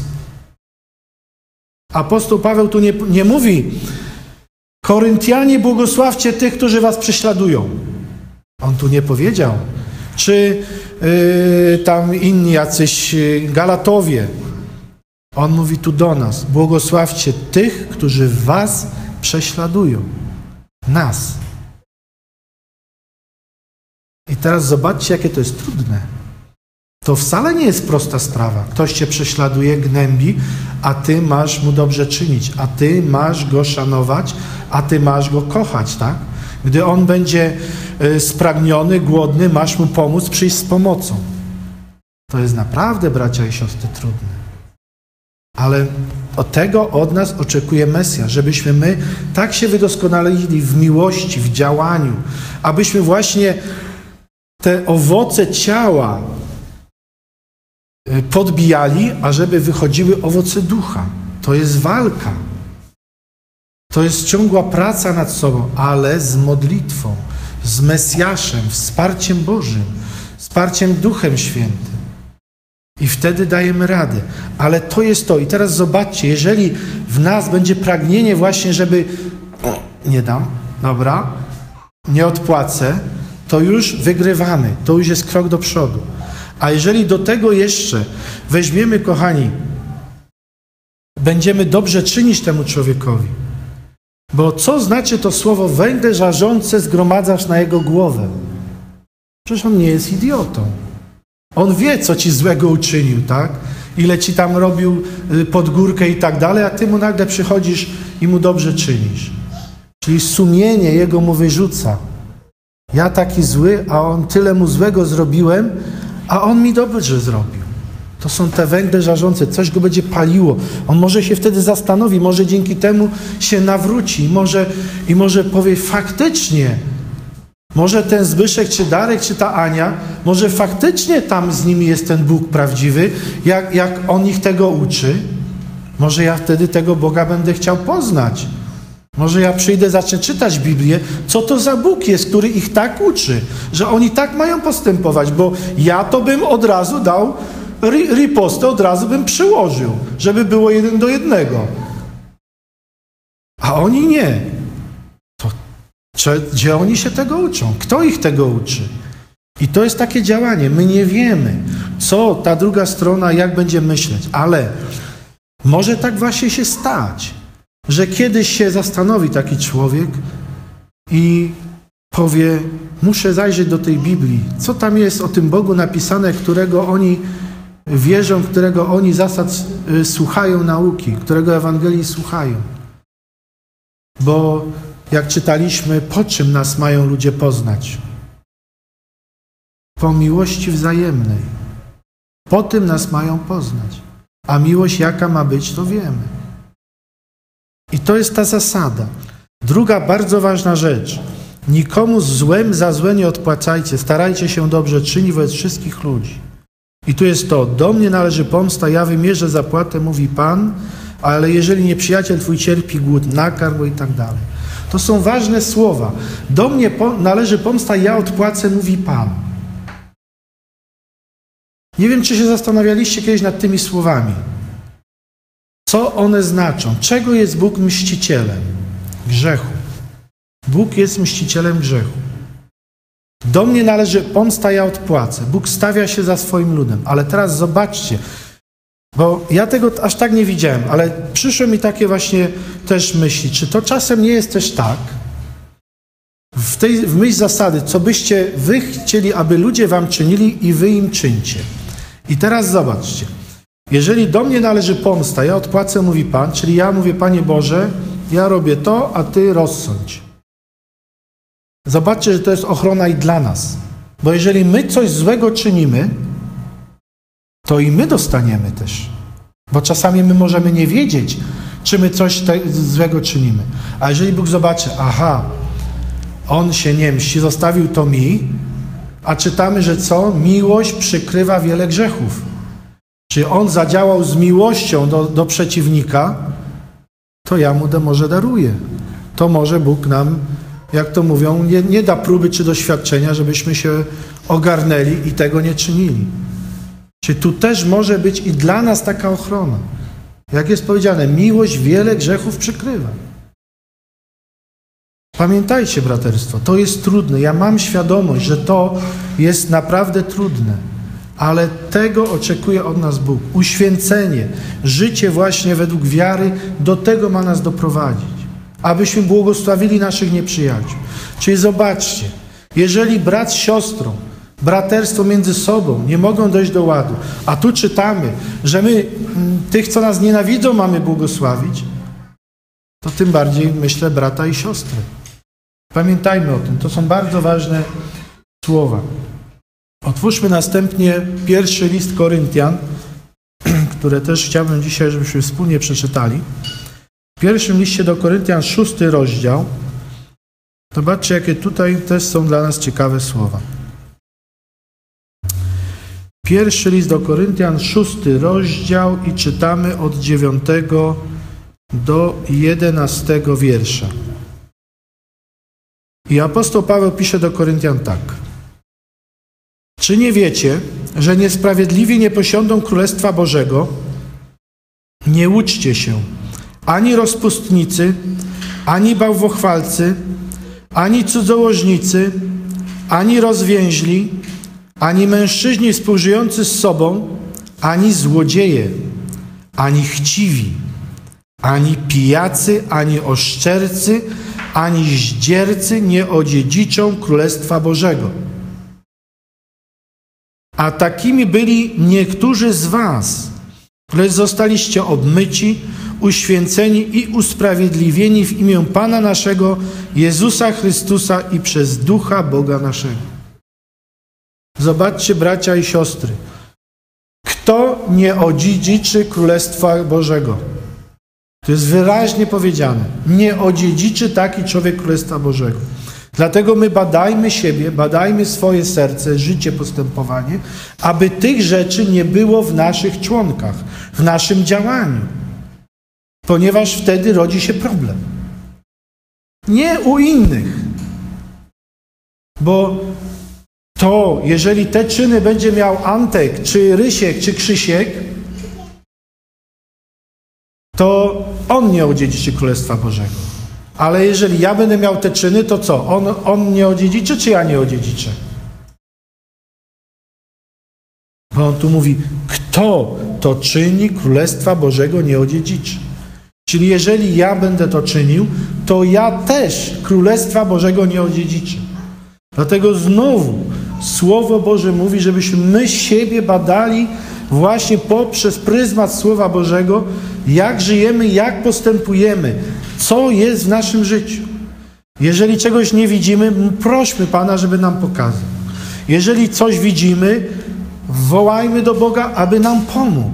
Apostoł Paweł tu nie, nie mówi: Koryntianie, błogosławcie tych, którzy was prześladują. On tu nie powiedział. Czy yy, tam inni jacyś Galatowie. On mówi tu do nas: błogosławcie tych, którzy was prześladują. Nas. I teraz zobaczcie, jakie to jest trudne. To wcale nie jest prosta sprawa. Ktoś cię prześladuje, gnębi, a ty masz mu dobrze czynić, a ty masz go szanować, a ty masz go kochać, tak? Gdy on będzie spragniony, głodny, masz mu pomóc, przyjść z pomocą. To jest naprawdę, bracia i siostry, trudne. Ale od tego od nas oczekuje Mesjasz, żebyśmy my tak się wydoskonalili w miłości, w działaniu, abyśmy właśnie te owoce ciała podbijali, ażeby wychodziły owoce ducha. To jest walka. To jest ciągła praca nad sobą, ale z modlitwą, z Mesjaszem, wsparciem Bożym, wsparciem Duchem Świętym. I wtedy dajemy radę. Ale to jest to. I teraz zobaczcie, jeżeli w nas będzie pragnienie właśnie, żeby nie dam, dobra, nie odpłacę, to już wygrywamy. To już jest krok do przodu. A jeżeli do tego jeszcze weźmiemy, kochani, będziemy dobrze czynić temu człowiekowi, bo co znaczy to słowo węgle żarzące zgromadzasz na jego głowę? Przecież on nie jest idiotą. On wie, co ci złego uczynił, tak? Ile ci tam robił pod górkę i tak dalej, a ty mu nagle przychodzisz i mu dobrze czynisz. Czyli sumienie jego mu wyrzuca. Ja taki zły, a on tyle mu złego zrobiłem, a on mi dobrze zrobił. To są te węgle żarzące, coś go będzie paliło. On może się wtedy zastanowi, może dzięki temu się nawróci, może, i może powie faktycznie, może ten Zbyszek, czy Darek, czy ta Ania, może faktycznie tam z nimi jest ten Bóg prawdziwy, jak, jak on ich tego uczy. Może ja wtedy tego Boga będę chciał poznać. Może ja przyjdę, zacznę czytać Biblię, co to za Bóg jest, który ich tak uczy, że oni tak mają postępować, bo ja to bym od razu dał ripostę, od razu bym przyłożył, żeby było jeden do jednego. A oni nie. To, gdzie oni się tego uczą? Kto ich tego uczy? I to jest takie działanie. My nie wiemy, co ta druga strona, jak będzie myśleć, ale może tak właśnie się stać, że kiedyś się zastanowi taki człowiek i powie, muszę zajrzeć do tej Biblii. Co tam jest o tym Bogu napisane, którego oni wierzą, którego oni zasad y, słuchają nauki, którego Ewangelii słuchają. Bo jak czytaliśmy, po czym nas mają ludzie poznać? Po miłości wzajemnej. Po tym nas mają poznać. A miłość jaka ma być, to wiemy. I to jest ta zasada. Druga bardzo ważna rzecz. Nikomu złem za złe nie odpłacajcie. Starajcie się dobrze czynić wobec wszystkich ludzi. I tu jest to. Do mnie należy pomsta, ja wymierzę zapłatę, mówi Pan, ale jeżeli nieprzyjaciel twój cierpi głód, nakarm go i tak dalej. To są ważne słowa. Do mnie po, należy pomsta, ja odpłacę, mówi Pan. Nie wiem, czy się zastanawialiście kiedyś nad tymi słowami. Co one znaczą? Czego jest Bóg mścicielem? Grzechu. Bóg jest mścicielem grzechu. Do mnie należy pomsta, ja odpłacę. Bóg stawia się za swoim ludem. Ale teraz zobaczcie, bo ja tego aż tak nie widziałem, ale przyszły mi takie właśnie też myśli. Czy to czasem nie jest też tak, w tej w myśl zasady, co byście wy chcieli, aby ludzie wam czynili i wy im czyńcie. I teraz zobaczcie. Jeżeli do mnie należy pomsta, ja odpłacę, mówi Pan, czyli ja mówię, Panie Boże, ja robię to, a Ty rozsądź. Zobaczcie, że to jest ochrona i dla nas. Bo jeżeli my coś złego czynimy, to i my dostaniemy też. Bo czasami my możemy nie wiedzieć, czy my coś te, złego czynimy. A jeżeli Bóg zobaczy, aha, On się nie mści, zostawił to mi, a czytamy, że co? Miłość przykrywa wiele grzechów. Czy On zadziałał z miłością do, do przeciwnika, to ja Mu to może daruję. To może Bóg nam, jak to mówią, nie, nie da próby czy doświadczenia, żebyśmy się ogarnęli i tego nie czynili. Czy tu też może być i dla nas taka ochrona. Jak jest powiedziane, miłość wiele grzechów przykrywa. Pamiętajcie, braterstwo, to jest trudne. Ja mam świadomość, że to jest naprawdę trudne. Ale tego oczekuje od nas Bóg. Uświęcenie, życie właśnie według wiary, do tego ma nas doprowadzić. Abyśmy błogosławili naszych nieprzyjaciół. Czyli zobaczcie, jeżeli brat z siostrą, braterstwo między sobą nie mogą dojść do ładu, a tu czytamy, że my tych, co nas nienawidzą, mamy błogosławić, to tym bardziej, myślę, brata i siostry. Pamiętajmy o tym, to są bardzo ważne słowa. Otwórzmy następnie pierwszy list Koryntian, które też chciałbym dzisiaj, żebyśmy wspólnie przeczytali. W pierwszym liście do Koryntian, szósty rozdział. Zobaczcie, jakie tutaj też są dla nas ciekawe słowa. Pierwszy list do Koryntian, szósty rozdział i czytamy od dziewiątego do jedenastego wiersza. I apostoł Paweł pisze do Koryntian tak. Czy nie wiecie, że niesprawiedliwi nie posiądą Królestwa Bożego? Nie łudźcie się. Ani rozpustnicy, ani bałwochwalcy, ani cudzołożnicy, ani rozwięźli, ani mężczyźni współżyjący z sobą, ani złodzieje, ani chciwi, ani pijacy, ani oszczercy, ani zdziercy nie odziedziczą Królestwa Bożego. A takimi byli niektórzy z was, lecz zostaliście obmyci, uświęceni i usprawiedliwieni w imię Pana naszego Jezusa Chrystusa i przez Ducha Boga naszego. Zobaczcie, bracia i siostry, kto nie odziedziczy Królestwa Bożego? To jest wyraźnie powiedziane. Nie odziedziczy taki człowiek Królestwa Bożego. Dlatego my badajmy siebie, badajmy swoje serce, życie, postępowanie, aby tych rzeczy nie było w naszych członkach, w naszym działaniu. Ponieważ wtedy rodzi się problem. Nie u innych. Bo to, jeżeli te czyny będzie miał Antek, czy Rysiek, czy Krzysiek, to on nie odziedziczy Królestwa Bożego. Ale jeżeli ja będę miał te czyny, to co? On, on nie odziedziczy, czy ja nie odziedziczę? Bo on tu mówi, kto to czyni, Królestwa Bożego nie odziedziczy. Czyli jeżeli ja będę to czynił, to ja też Królestwa Bożego nie odziedziczę. Dlatego znowu Słowo Boże mówi, żebyśmy my siebie badali właśnie poprzez pryzmat Słowa Bożego, jak żyjemy, jak postępujemy, co jest w naszym życiu. Jeżeli czegoś nie widzimy, prośmy Pana, żeby nam pokazał. Jeżeli coś widzimy, wołajmy do Boga, aby nam pomógł.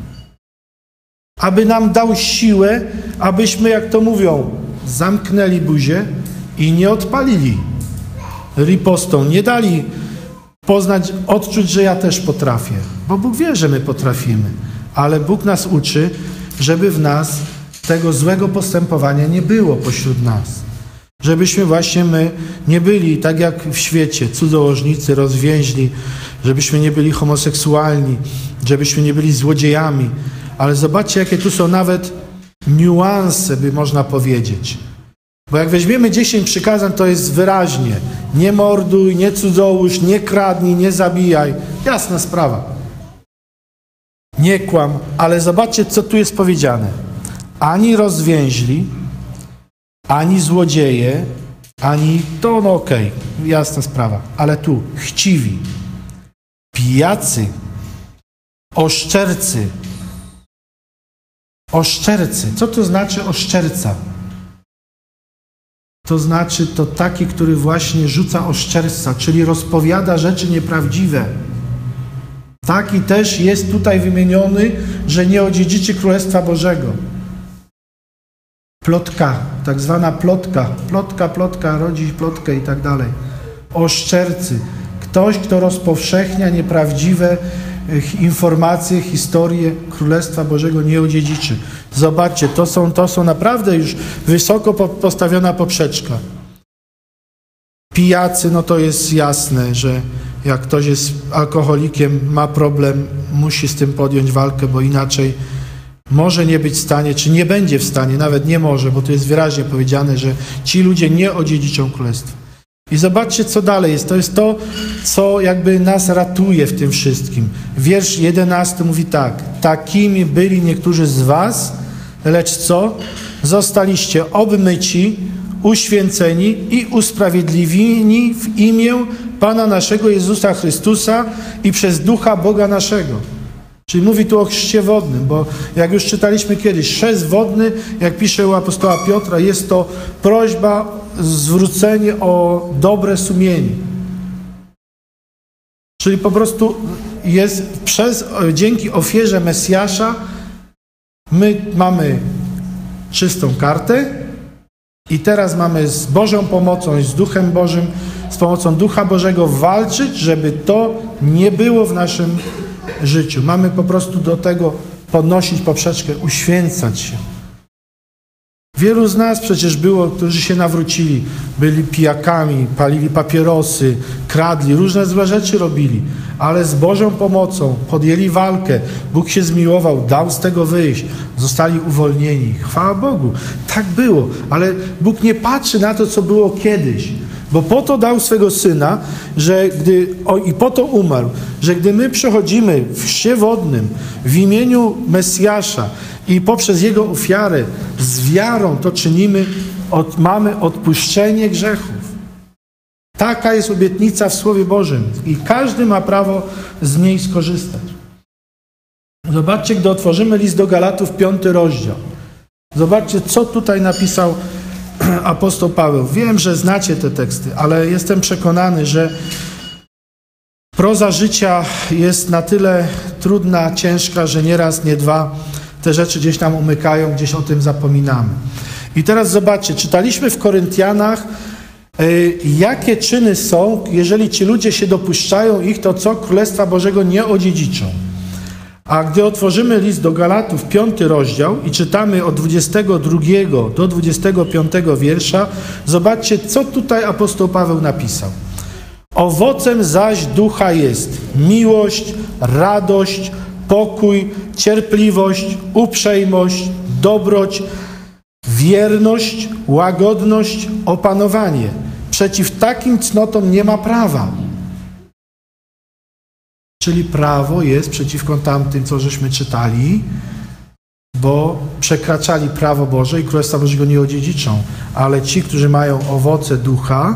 Aby nam dał siłę, abyśmy, jak to mówią, zamknęli buzię i nie odpalili ripostą. Nie dali poznać, odczuć, że ja też potrafię. Bo Bóg wie, że my potrafimy. Ale Bóg nas uczy, żeby w nas tego złego postępowania nie było pośród nas. Żebyśmy właśnie my nie byli tak jak w świecie, cudzołożnicy, rozwięźli, żebyśmy nie byli homoseksualni, żebyśmy nie byli złodziejami. Ale zobaczcie, jakie tu są nawet niuanse, by można powiedzieć. Bo jak weźmiemy dziesięć przykazań, to jest wyraźnie. Nie morduj, nie cudzołóż, nie kradnij, nie zabijaj. Jasna sprawa. Nie kłam. Ale zobaczcie, co tu jest powiedziane. Ani rozwięźli, ani złodzieje, ani to, no okej, okay, jasna sprawa. Ale tu chciwi, pijacy, oszczercy. Oszczercy. Co to znaczy oszczerca? To znaczy to taki, który właśnie rzuca oszczerstwa, czyli rozpowiada rzeczy nieprawdziwe. Taki też jest tutaj wymieniony, że nie odziedziczy Królestwa Bożego. Plotka, tak zwana plotka. Plotka, plotka, rodzi plotkę i tak dalej. Oszczercy. Ktoś, kto rozpowszechnia nieprawdziwe informacje, historie Królestwa Bożego nie odziedziczy. Zobaczcie, to są, to są naprawdę już wysoko postawiona poprzeczka. Pijacy, no to jest jasne, że jak ktoś jest alkoholikiem, ma problem, musi z tym podjąć walkę, bo inaczej może nie być w stanie, czy nie będzie w stanie, nawet nie może, bo tu jest wyraźnie powiedziane, że ci ludzie nie odziedziczą Królestwa. I zobaczcie, co dalej jest. To jest to, co jakby nas ratuje w tym wszystkim. Wiersz jedenasty mówi tak. Takimi byli niektórzy z was, lecz co? Zostaliście obmyci, uświęceni i usprawiedliwieni w imię Pana naszego Jezusa Chrystusa i przez Ducha Boga naszego. Czyli mówi tu o chrzcie wodnym, bo jak już czytaliśmy kiedyś, chrzest wodny, jak pisze u apostoła Piotra, jest to prośba, zwrócenie o dobre sumienie. Czyli po prostu jest przez, dzięki ofierze Mesjasza my mamy czystą kartę i teraz mamy z Bożą pomocą i z Duchem Bożym, z pomocą Ducha Bożego walczyć, żeby to nie było w naszym życiu. Mamy po prostu do tego podnosić poprzeczkę, uświęcać się. Wielu z nas przecież było, którzy się nawrócili, byli pijakami, palili papierosy, kradli, różne złe rzeczy robili, ale z Bożą pomocą podjęli walkę, Bóg się zmiłował, dał z tego wyjść, zostali uwolnieni. Chwała Bogu, tak było, ale Bóg nie patrzy na to, co było kiedyś, bo po to dał swego Syna, że gdy, o, i po to umarł, że gdy my przechodzimy w chrzcie wodnym w imieniu Mesjasza i poprzez Jego ofiarę z wiarą to czynimy, od, mamy odpuszczenie grzechów. Taka jest obietnica w Słowie Bożym i każdy ma prawo z niej skorzystać. Zobaczcie, gdy otworzymy list do Galatów, piąty rozdział. Zobaczcie, co tutaj napisał apostoł Paweł. Wiem, że znacie te teksty, ale jestem przekonany, że proza życia jest na tyle trudna, ciężka, że nie raz, nie dwa te rzeczy gdzieś nam umykają, gdzieś o tym zapominamy. I teraz zobaczcie, czytaliśmy w Koryntianach, y, jakie czyny są, jeżeli ci ludzie się dopuszczają ich, to co? Królestwa Bożego nie odziedziczą. A gdy otworzymy list do Galatów, piąty rozdział i czytamy od dwudziestego drugiego do dwudziestego piątego wiersza, zobaczcie, co tutaj apostoł Paweł napisał. Owocem zaś ducha jest miłość, radość, pokój, cierpliwość, uprzejmość, dobroć, wierność, łagodność, opanowanie. Przeciw takim cnotom nie ma prawa. Czyli prawo jest przeciwko tamtym, co żeśmy czytali, bo przekraczali prawo Boże i Królestwa Bożego nie odziedziczą. Ale ci, którzy mają owoce ducha,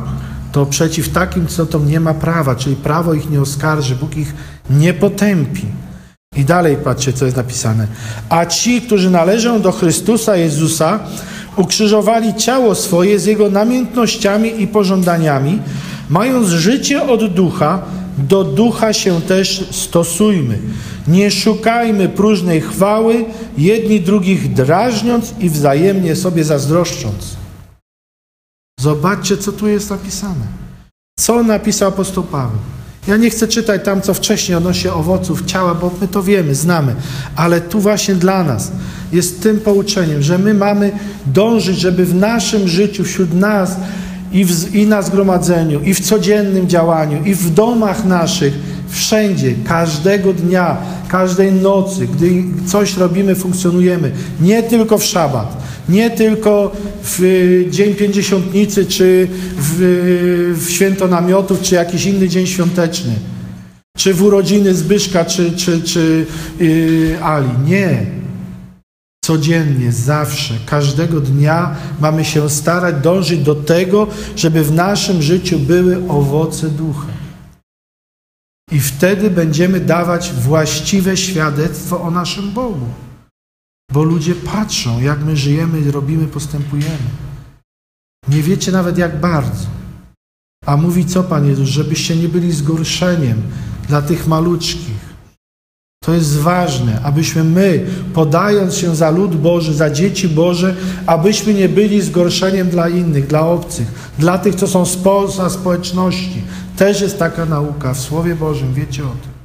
to przeciw takim cnotom nie ma prawa, czyli prawo ich nie oskarży, Bóg ich nie potępi. I dalej patrzcie, co jest napisane. A ci, którzy należą do Chrystusa Jezusa, ukrzyżowali ciało swoje z Jego namiętnościami i pożądaniami, mając życie od ducha, do ducha się też stosujmy. Nie szukajmy próżnej chwały, jedni drugich drażniąc i wzajemnie sobie zazdroszcząc. Zobaczcie, co tu jest napisane. Co napisał apostoł Paweł? Ja nie chcę czytać tam, co wcześniej odnośnie owoców ciała, bo my to wiemy, znamy. Ale tu właśnie dla nas jest tym pouczeniem, że my mamy dążyć, żeby w naszym życiu, wśród nas i, w, i na zgromadzeniu, i w codziennym działaniu, i w domach naszych, wszędzie, każdego dnia, każdej nocy, gdy coś robimy, funkcjonujemy, nie tylko w szabat, nie tylko w Dzień Pięćdziesiątnicy, czy w, w Święto Namiotów, czy jakiś inny dzień świąteczny, czy w urodziny Zbyszka, czy, czy, czy yy, Ali. Nie. Codziennie, zawsze, każdego dnia mamy się starać, dążyć do tego, żeby w naszym życiu były owoce ducha. I wtedy będziemy dawać właściwe świadectwo o naszym Bogu. Bo ludzie patrzą, jak my żyjemy, robimy, postępujemy. Nie wiecie nawet jak bardzo. A mówi co Pan Jezus? Żebyście nie byli zgorszeniem dla tych maluczkich. To jest ważne, abyśmy my, podając się za lud Boży, za dzieci Boże, abyśmy nie byli zgorszeniem dla innych, dla obcych, dla tych, co są spoza społeczności. Też jest taka nauka w Słowie Bożym, wiecie o tym.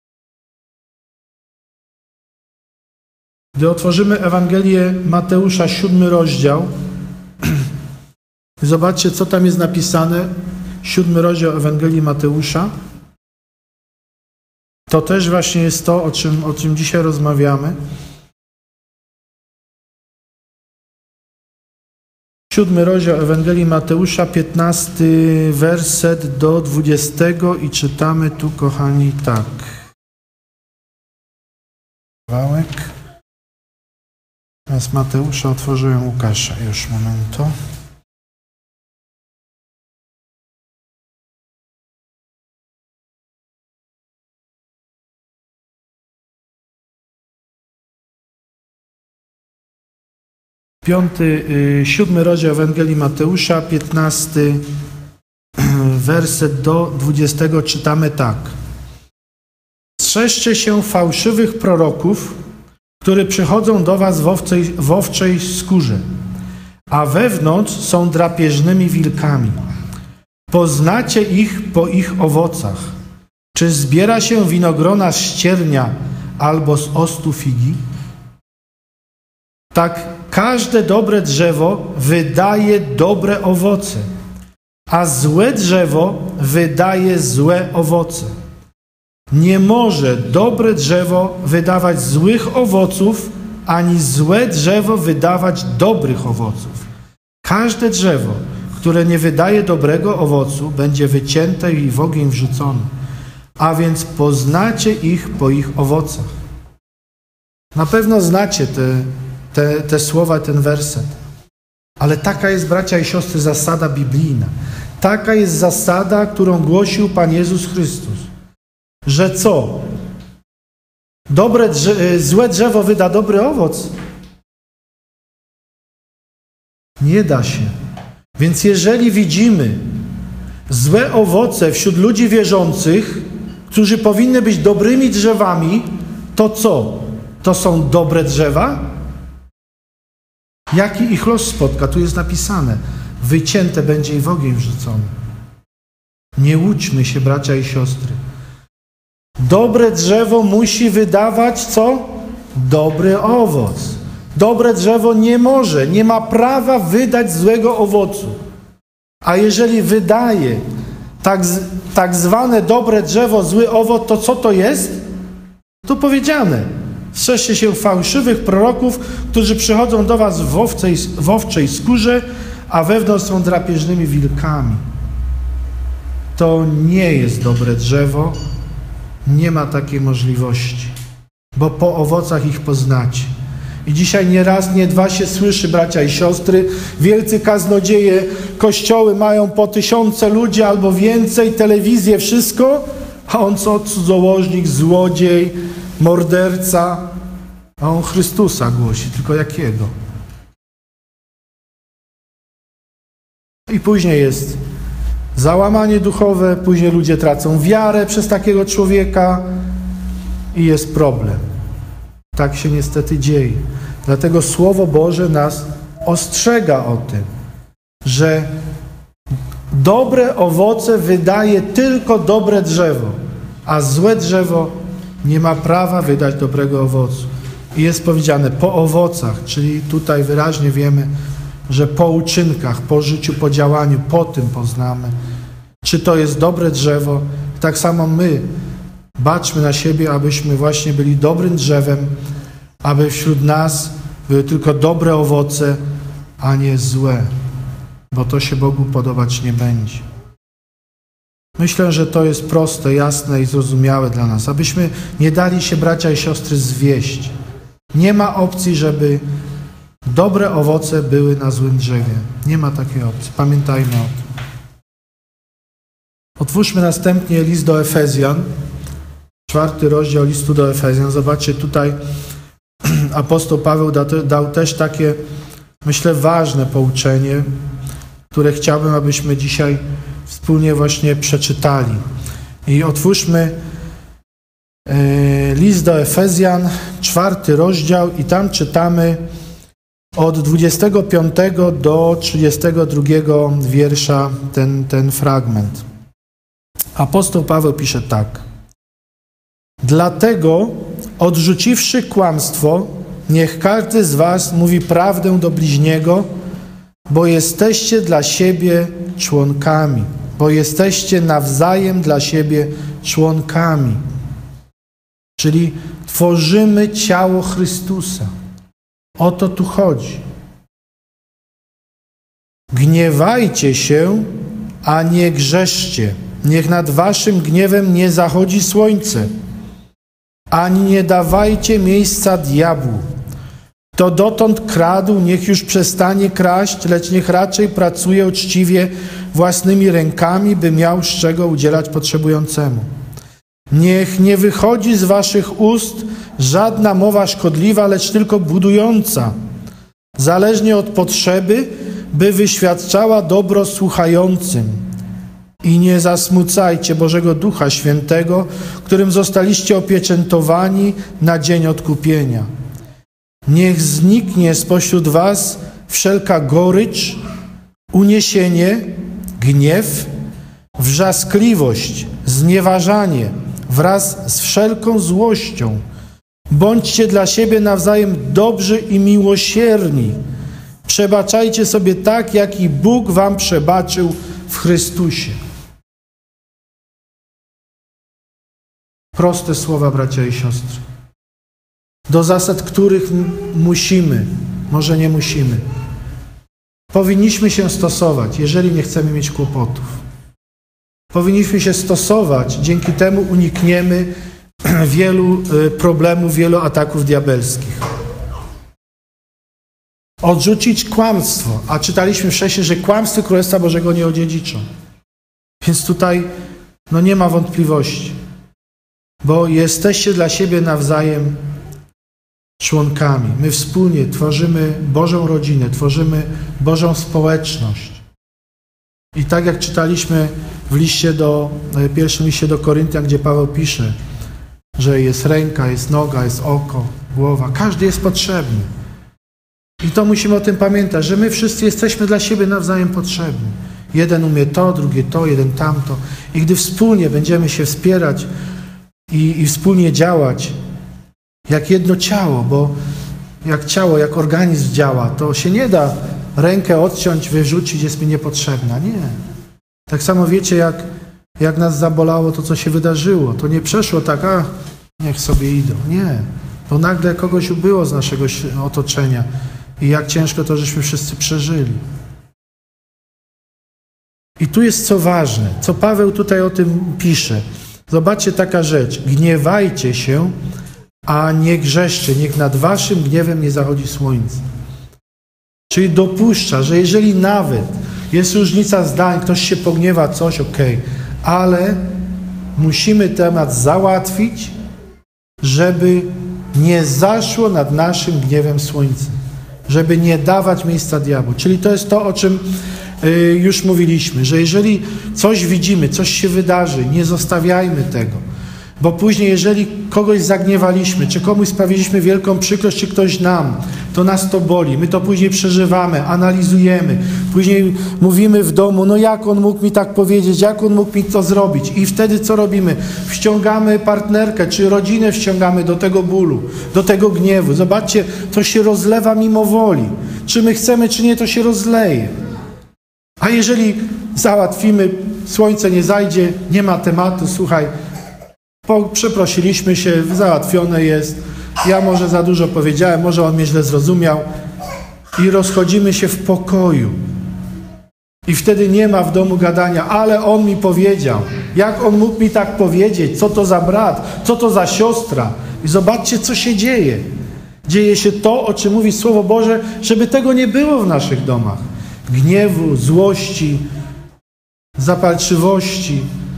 Gdy otworzymy Ewangelię Mateusza, siódmy rozdział, zobaczcie, co tam jest napisane, siódmy rozdział Ewangelii Mateusza. To też właśnie jest to, o czym, o czym dzisiaj rozmawiamy. Siódmy rozdział Ewangelii Mateusza, piętnasty werset do dwudziestego i czytamy tu, kochani, tak. Wałek. Z Mateusza otworzyłem Łukasza. Już momento. Piąty, siódmy rozdział Ewangelii Mateusza, piętnasty werset do dwudziestego czytamy tak. Strzeżcie się fałszywych proroków, które przychodzą do was w owczej, w owczej skórze, a wewnątrz są drapieżnymi wilkami. Poznacie ich po ich owocach. Czy zbiera się winogrona z ściernia albo z ostu figi? Tak każde dobre drzewo wydaje dobre owoce, a złe drzewo wydaje złe owoce. Nie może dobre drzewo wydawać złych owoców, ani złe drzewo wydawać dobrych owoców. Każde drzewo, które nie wydaje dobrego owocu, będzie wycięte i w ogień wrzucone. A więc poznacie ich po ich owocach. Na pewno znacie te, te, te słowa, ten werset. Ale taka jest, bracia i siostry, zasada biblijna. Taka jest zasada, którą głosił Pan Jezus Chrystus. Że co? Dobre drze- złe drzewo wyda dobry owoc? Nie da się. Więc jeżeli widzimy złe owoce wśród ludzi wierzących, którzy powinny być dobrymi drzewami, to co? To są dobre drzewa? Jaki ich los spotka? Tu jest napisane. Wycięte będzie i w ogień wrzucone. Nie łudźmy się, bracia i siostry. Dobre drzewo musi wydawać co? Dobry owoc. Dobre drzewo nie może, nie ma prawa wydać złego owocu. A jeżeli wydaje tak, tak zwane dobre drzewo, zły owoc, to co to jest? To powiedziane. Strzeżcie się fałszywych proroków, którzy przychodzą do was w owczej, w owczej skórze, a wewnątrz są drapieżnymi wilkami. To nie jest dobre drzewo. Nie ma takiej możliwości, bo po owocach ich poznacie. I dzisiaj nie raz, nie dwa się słyszy, bracia i siostry, wielcy kaznodzieje kościoły mają po tysiące ludzi albo więcej, telewizję, wszystko, a on co? Cudzołożnik, złodziej, morderca, a on Chrystusa głosi, tylko jakiego? I później jest załamanie duchowe, później ludzie tracą wiarę przez takiego człowieka i jest problem. Tak się niestety dzieje. Dlatego Słowo Boże nas ostrzega o tym, że dobre owoce wydaje tylko dobre drzewo, a złe drzewo nie ma prawa wydać dobrego owocu. I jest powiedziane po owocach, czyli tutaj wyraźnie wiemy, że po uczynkach, po życiu, po działaniu, po tym poznamy, czy to jest dobre drzewo. Tak samo my baczmy na siebie, abyśmy właśnie byli dobrym drzewem, aby wśród nas były tylko dobre owoce, a nie złe, bo to się Bogu podobać nie będzie. Myślę, że to jest proste, jasne i zrozumiałe dla nas, abyśmy nie dali się, bracia i siostry, zwieść. Nie ma opcji, żeby dobre owoce były na złym drzewie. Nie ma takiej opcji. Pamiętajmy o tym. Otwórzmy następnie list do Efezjan, czwarty rozdział listu do Efezjan. Zobaczcie, tutaj apostoł Paweł da, dał też takie, myślę, ważne pouczenie, które chciałbym, abyśmy dzisiaj wspólnie właśnie przeczytali. I otwórzmy e, list do Efezjan, czwarty rozdział i tam czytamy od dwudziestego piątego do trzydziestego drugiego wiersza ten, ten fragment. Apostoł Paweł pisze tak. Dlatego, odrzuciwszy kłamstwo, niech każdy z was mówi prawdę do bliźniego, bo jesteście dla siebie członkami, bo jesteście nawzajem dla siebie członkami. Czyli tworzymy ciało Chrystusa. O to tu chodzi. Gniewajcie się, a nie grzeszcie. Niech nad waszym gniewem nie zachodzi słońce, ani nie dawajcie miejsca diabłu. Kto dotąd kradł, niech już przestanie kraść, lecz niech raczej pracuje uczciwie własnymi rękami, by miał z czego udzielać potrzebującemu. Niech nie wychodzi z waszych ust żadna mowa szkodliwa, lecz tylko budująca, zależnie od potrzeby, by wyświadczała dobro słuchającym. I nie zasmucajcie Bożego Ducha Świętego, którym zostaliście opieczętowani na dzień odkupienia. Niech zniknie spośród was wszelka gorycz, uniesienie, gniew, wrzaskliwość, znieważanie wraz z wszelką złością. Bądźcie dla siebie nawzajem dobrzy i miłosierni. Przebaczajcie sobie tak, jak i Bóg wam przebaczył w Chrystusie. Proste słowa, bracia i siostry. Do zasad, których musimy, może nie musimy, powinniśmy się stosować, jeżeli nie chcemy mieć kłopotów. Powinniśmy się stosować, dzięki temu unikniemy wielu problemów, wielu ataków diabelskich. Odrzucić kłamstwo, a czytaliśmy wcześniej, że kłamstwo Królestwa Bożego nie odziedziczą. Więc tutaj no nie ma wątpliwości, bo jesteście dla siebie nawzajem członkami. My wspólnie tworzymy Bożą rodzinę, tworzymy Bożą społeczność. I tak jak czytaliśmy w liście do, w pierwszym liście do Koryntian, gdzie Paweł pisze, że jest ręka, jest noga, jest oko, głowa. Każdy jest potrzebny. I to musimy o tym pamiętać, że my wszyscy jesteśmy dla siebie nawzajem potrzebni. Jeden umie to, drugi to, jeden tamto. I gdy wspólnie będziemy się wspierać i, i wspólnie działać jak jedno ciało, bo jak ciało, jak organizm działa, to się nie da rękę odciąć, wyrzucić, jest mi niepotrzebna. Nie. Tak samo wiecie, jak, jak nas zabolało to, co się wydarzyło. To nie przeszło tak, a niech sobie idą. Nie. To nagle kogoś ubyło z naszego otoczenia. I jak ciężko to, żeśmy wszyscy przeżyli. I tu jest co ważne, co Paweł tutaj o tym pisze. Zobaczcie, taka rzecz. Gniewajcie się, a nie grzeszcie. Niech nad waszym gniewem nie zachodzi słońce. Czyli dopuszcza, że jeżeli nawet jest różnica zdań, ktoś się pogniewa, coś, okej, okay. Ale musimy temat załatwić, żeby nie zaszło nad naszym gniewem słońce, żeby nie dawać miejsca diabłu. Czyli to jest to, o czym y, już mówiliśmy, że jeżeli coś widzimy, coś się wydarzy, nie zostawiajmy tego. Bo później, jeżeli kogoś zagniewaliśmy, czy komuś sprawiliśmy wielką przykrość, czy ktoś nam, to nas to boli. My to później przeżywamy, analizujemy. Później mówimy w domu, no jak on mógł mi tak powiedzieć, jak on mógł mi to zrobić. I wtedy co robimy? Wciągamy partnerkę, czy rodzinę wciągamy do tego bólu, do tego gniewu. Zobaczcie, to się rozlewa mimo woli. Czy my chcemy, czy nie, to się rozleje. A jeżeli załatwimy, słońce nie zajdzie, nie ma tematu, słuchaj, przeprosiliśmy się, załatwione jest, ja może za dużo powiedziałem, może on mnie źle zrozumiał i rozchodzimy się w pokoju. I wtedy nie ma w domu gadania, ale on mi powiedział, jak on mógł mi tak powiedzieć, co to za brat, co to za siostra. I zobaczcie, co się dzieje. Dzieje się to, o czym mówi Słowo Boże, żeby tego nie było w naszych domach. Gniewu, złości, zapalczywości,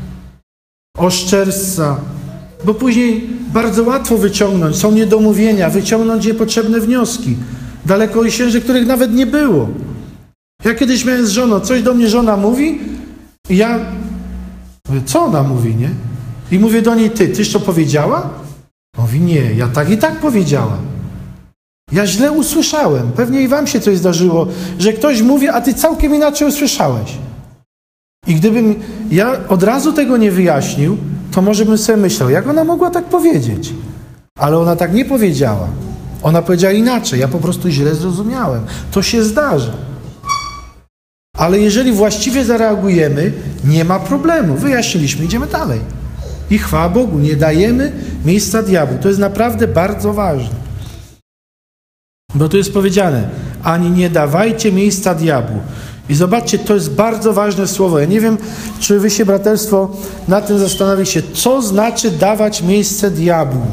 oszczerstwa, bo później bardzo łatwo wyciągnąć, są niedomówienia, wyciągnąć niepotrzebne wnioski, dalekosiężne, których nawet nie było. Ja kiedyś miałem z żoną, coś do mnie żona mówi i ja mówię, co ona mówi, nie? I mówię do niej, ty, tyś to powiedziała? Mówi, nie, ja tak i tak powiedziałam. Ja źle usłyszałem, pewnie i wam się coś zdarzyło, że ktoś mówi, a ty całkiem inaczej usłyszałeś. I gdybym ja od razu tego nie wyjaśnił, to może bym sobie myślał, jak ona mogła tak powiedzieć? Ale ona tak nie powiedziała. Ona powiedziała inaczej, ja po prostu źle zrozumiałem. To się zdarza. Ale jeżeli właściwie zareagujemy, nie ma problemu. Wyjaśniliśmy, idziemy dalej. I chwała Bogu, nie dajemy miejsca diabłu. To jest naprawdę bardzo ważne. Bo tu jest powiedziane, ani nie dawajcie miejsca diabłu. I zobaczcie, to jest bardzo ważne słowo. Ja nie wiem, czy wy się, braterstwo, na tym zastanawiacie, co znaczy dawać miejsce diabłu.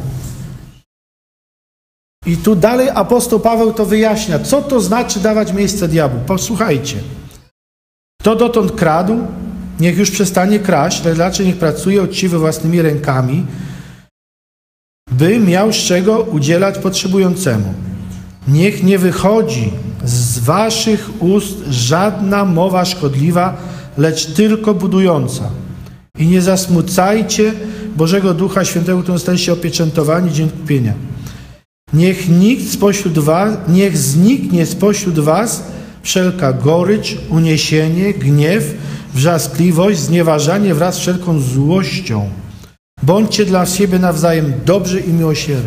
I tu dalej apostoł Paweł to wyjaśnia. Co to znaczy dawać miejsce diabłu? Posłuchajcie. Kto dotąd kradł, niech już przestanie kraść, lecz raczej niech pracuje uczciwie własnymi rękami, by miał z czego udzielać potrzebującemu. Niech nie wychodzi z waszych ust żadna mowa szkodliwa, lecz tylko budująca. I nie zasmucajcie Bożego Ducha Świętego, którym zostaliście opieczętowani dzień kupienia. Niech nikt spośród was, niech zniknie spośród was wszelka gorycz, uniesienie, gniew, wrzaskliwość, znieważanie wraz z wszelką złością. Bądźcie dla siebie nawzajem dobrzy i miłosierni.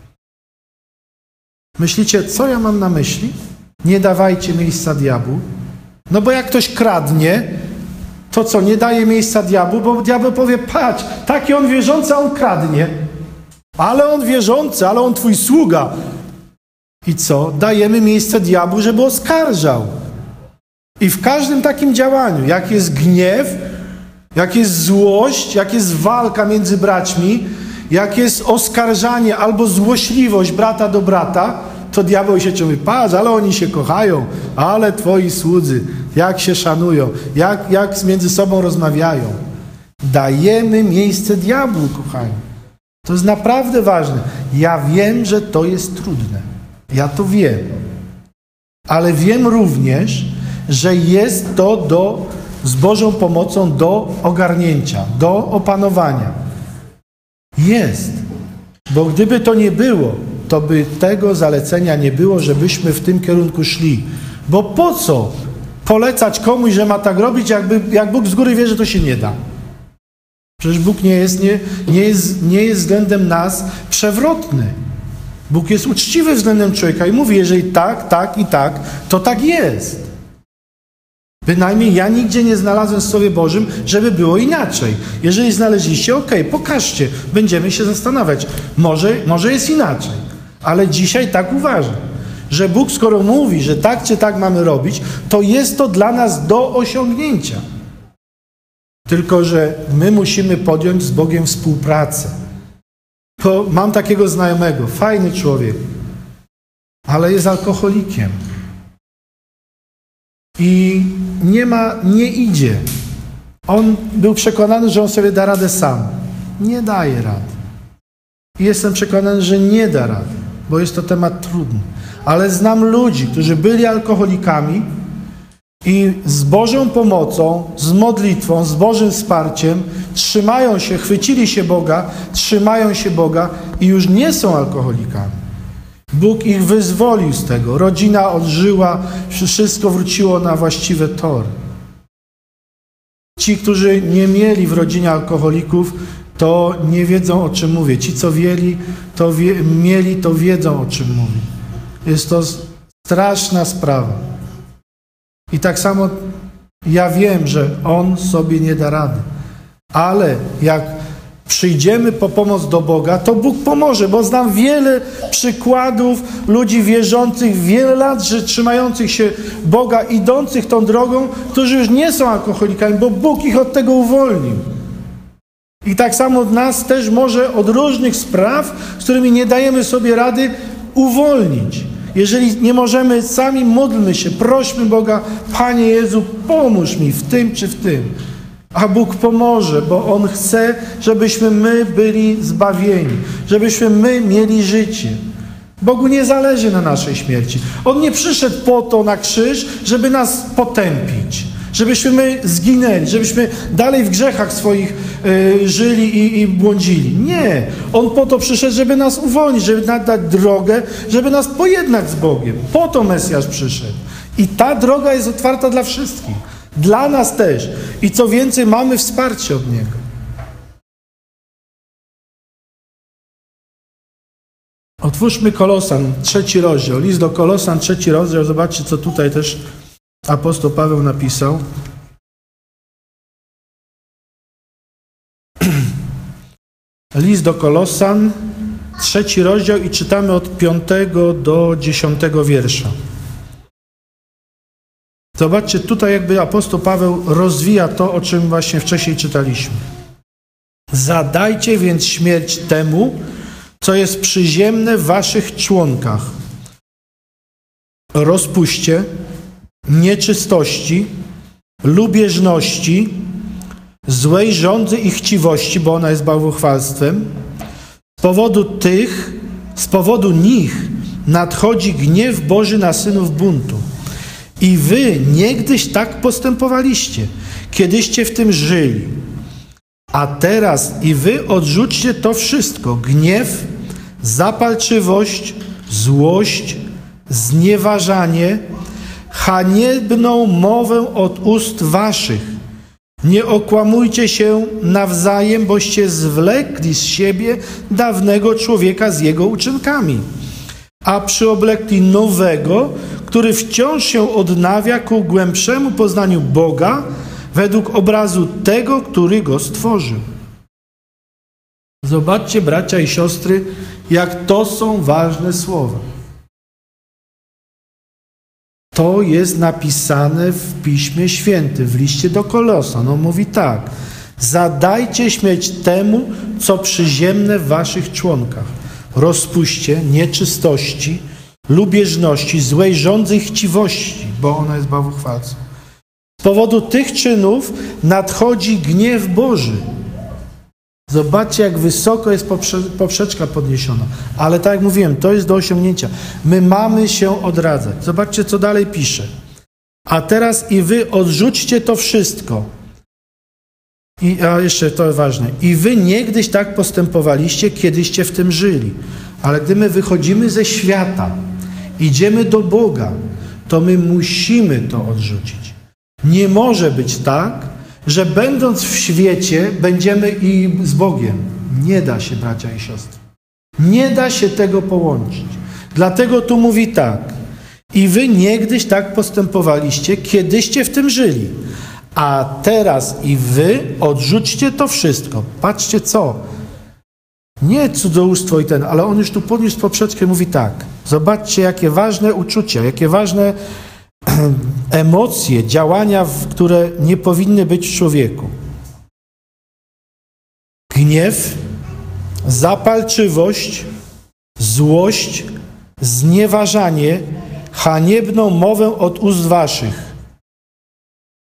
Myślicie, co ja mam na myśli? Nie dawajcie miejsca diabłu. No bo jak ktoś kradnie, to co, nie daje miejsca diabłu, bo diabeł powie, patrz, taki on wierzący, a on kradnie. Ale on wierzący, ale on twój sługa. I co? Dajemy miejsce diabłu, żeby oskarżał. I w każdym takim działaniu, jak jest gniew, jak jest złość, jak jest walka między braćmi, jak jest oskarżanie albo złośliwość brata do brata, to diabeł się mówi, patrz, ale oni się kochają, ale twoi słudzy, jak się szanują, jak, jak między sobą rozmawiają. Dajemy miejsce diabłu, kochani. To jest naprawdę ważne. Ja wiem, że to jest trudne. Ja to wiem. Ale wiem również, że jest to do, z Bożą pomocą do ogarnięcia, do opanowania. Jest. Bo gdyby to nie było, to by tego zalecenia nie było, żebyśmy w tym kierunku szli. Bo po co polecać komuś, że ma tak robić, jakby, jak Bóg z góry wie, że to się nie da? Przecież Bóg nie jest, nie, nie jest, nie jest względem nas przewrotny. Bóg jest uczciwy względem człowieka i mówi, jeżeli tak, tak i tak, to tak jest. Bynajmniej ja nigdzie nie znalazłem w Słowie Bożym, żeby było inaczej. Jeżeli znaleźliście, okej, okay, pokażcie, będziemy się zastanawiać. Może, może jest inaczej, ale dzisiaj tak uważam, że Bóg, skoro mówi, że tak czy tak mamy robić, to jest to dla nas do osiągnięcia. Tylko że my musimy podjąć z Bogiem współpracę. Bo mam takiego znajomego, fajny człowiek, ale jest alkoholikiem. i nie ma, nie idzie. On był przekonany, że on sobie da radę sam. Nie daje rady. I jestem przekonany, że nie da rady, bo jest to temat trudny. Ale znam ludzi, którzy byli alkoholikami i z Bożą pomocą, z modlitwą, z Bożym wsparciem trzymają się, chwycili się Boga, trzymają się Boga i już nie są alkoholikami. Bóg ich wyzwolił z tego. Rodzina odżyła, wszystko wróciło na właściwe tory. Ci, którzy nie mieli w rodzinie alkoholików, to nie wiedzą, o czym mówię. Ci, co mieli, to, wie, mieli, to wiedzą, o czym mówię. Jest to straszna sprawa. I tak samo ja wiem, że on sobie nie da rady. Ale jak przyjdziemy po pomoc do Boga, to Bóg pomoże, bo znam wiele przykładów ludzi wierzących wiele lat, że trzymających się Boga, idących tą drogą, którzy już nie są alkoholikami, bo Bóg ich od tego uwolnił. I tak samo nas też może od różnych spraw, z którymi nie dajemy sobie rady, uwolnić. Jeżeli nie możemy sami, módlmy się, prośmy Boga, Panie Jezu, pomóż mi w tym czy w tym. A Bóg pomoże, bo On chce, żebyśmy my byli zbawieni, żebyśmy my mieli życie. Bogu nie zależy na naszej śmierci. On nie przyszedł po to na krzyż, żeby nas potępić, żebyśmy my zginęli, żebyśmy dalej w grzechach swoich y, żyli i, i błądzili. Nie. On po to przyszedł, żeby nas uwolnić, żeby nam dać drogę, żeby nas pojednać z Bogiem. Po to Mesjasz przyszedł. I ta droga jest otwarta dla wszystkich. Dla nas też. I co więcej, mamy wsparcie od Niego. Otwórzmy Kolosan, trzeci rozdział. List do Kolosan, trzeci rozdział. Zobaczcie, co tutaj też apostoł Paweł napisał. List do Kolosan, trzeci rozdział i czytamy od piątego do dziesiątego wiersza. Zobaczcie, tutaj jakby apostoł Paweł rozwija to, o czym właśnie wcześniej czytaliśmy. Zadajcie więc śmierć temu, co jest przyziemne w waszych członkach. Rozpuście, nieczystości, lubieżności, złej żądzy i chciwości, bo ona jest bałwochwalstwem. Z powodu tych, z powodu nich nadchodzi gniew Boży na synów buntu. I wy niegdyś tak postępowaliście, kiedyście w tym żyli. A teraz i wy odrzućcie to wszystko. Gniew, zapalczywość, złość, znieważanie, haniebną mowę od ust waszych. Nie okłamujcie się nawzajem, boście zwlekli z siebie dawnego człowieka z jego uczynkami, a przyoblekli nowego, który wciąż się odnawia ku głębszemu poznaniu Boga według obrazu tego, który go stworzył. Zobaczcie, bracia i siostry, jak to są ważne słowa. To jest napisane w Piśmie Świętym, w liście do Kolosan. On mówi tak: zadajcie śmierć temu, co przyziemne w waszych członkach. Rozpuście, nieczystości, lubieżności, złej żądzy i chciwości, bo ona jest bałwochwalcą. Z powodu tych czynów nadchodzi gniew Boży. Zobaczcie, jak wysoko jest poprze- poprzeczka podniesiona. Ale tak jak mówiłem, to jest do osiągnięcia. My mamy się odradzać. Zobaczcie, co dalej pisze. A teraz i wy odrzućcie to wszystko. I, a jeszcze to ważne. I wy niegdyś tak postępowaliście, kiedyście w tym żyli. Ale gdy my wychodzimy ze świata, idziemy do Boga, to my musimy to odrzucić. Nie może być tak, że będąc w świecie, będziemy i z Bogiem. Nie da się, bracia i siostry. Nie da się tego połączyć. Dlatego tu mówi tak. I wy niegdyś tak postępowaliście, kiedyście w tym żyli. A teraz i wy odrzućcie to wszystko. Patrzcie co. Nie cudzołóstwo i ten, ale on już tu podniósł poprzeczkę i mówi tak. Zobaczcie, jakie ważne uczucia, jakie ważne emocje, działania, które nie powinny być w człowieku. Gniew, zapalczywość, złość, znieważanie, haniebną mowę od ust waszych.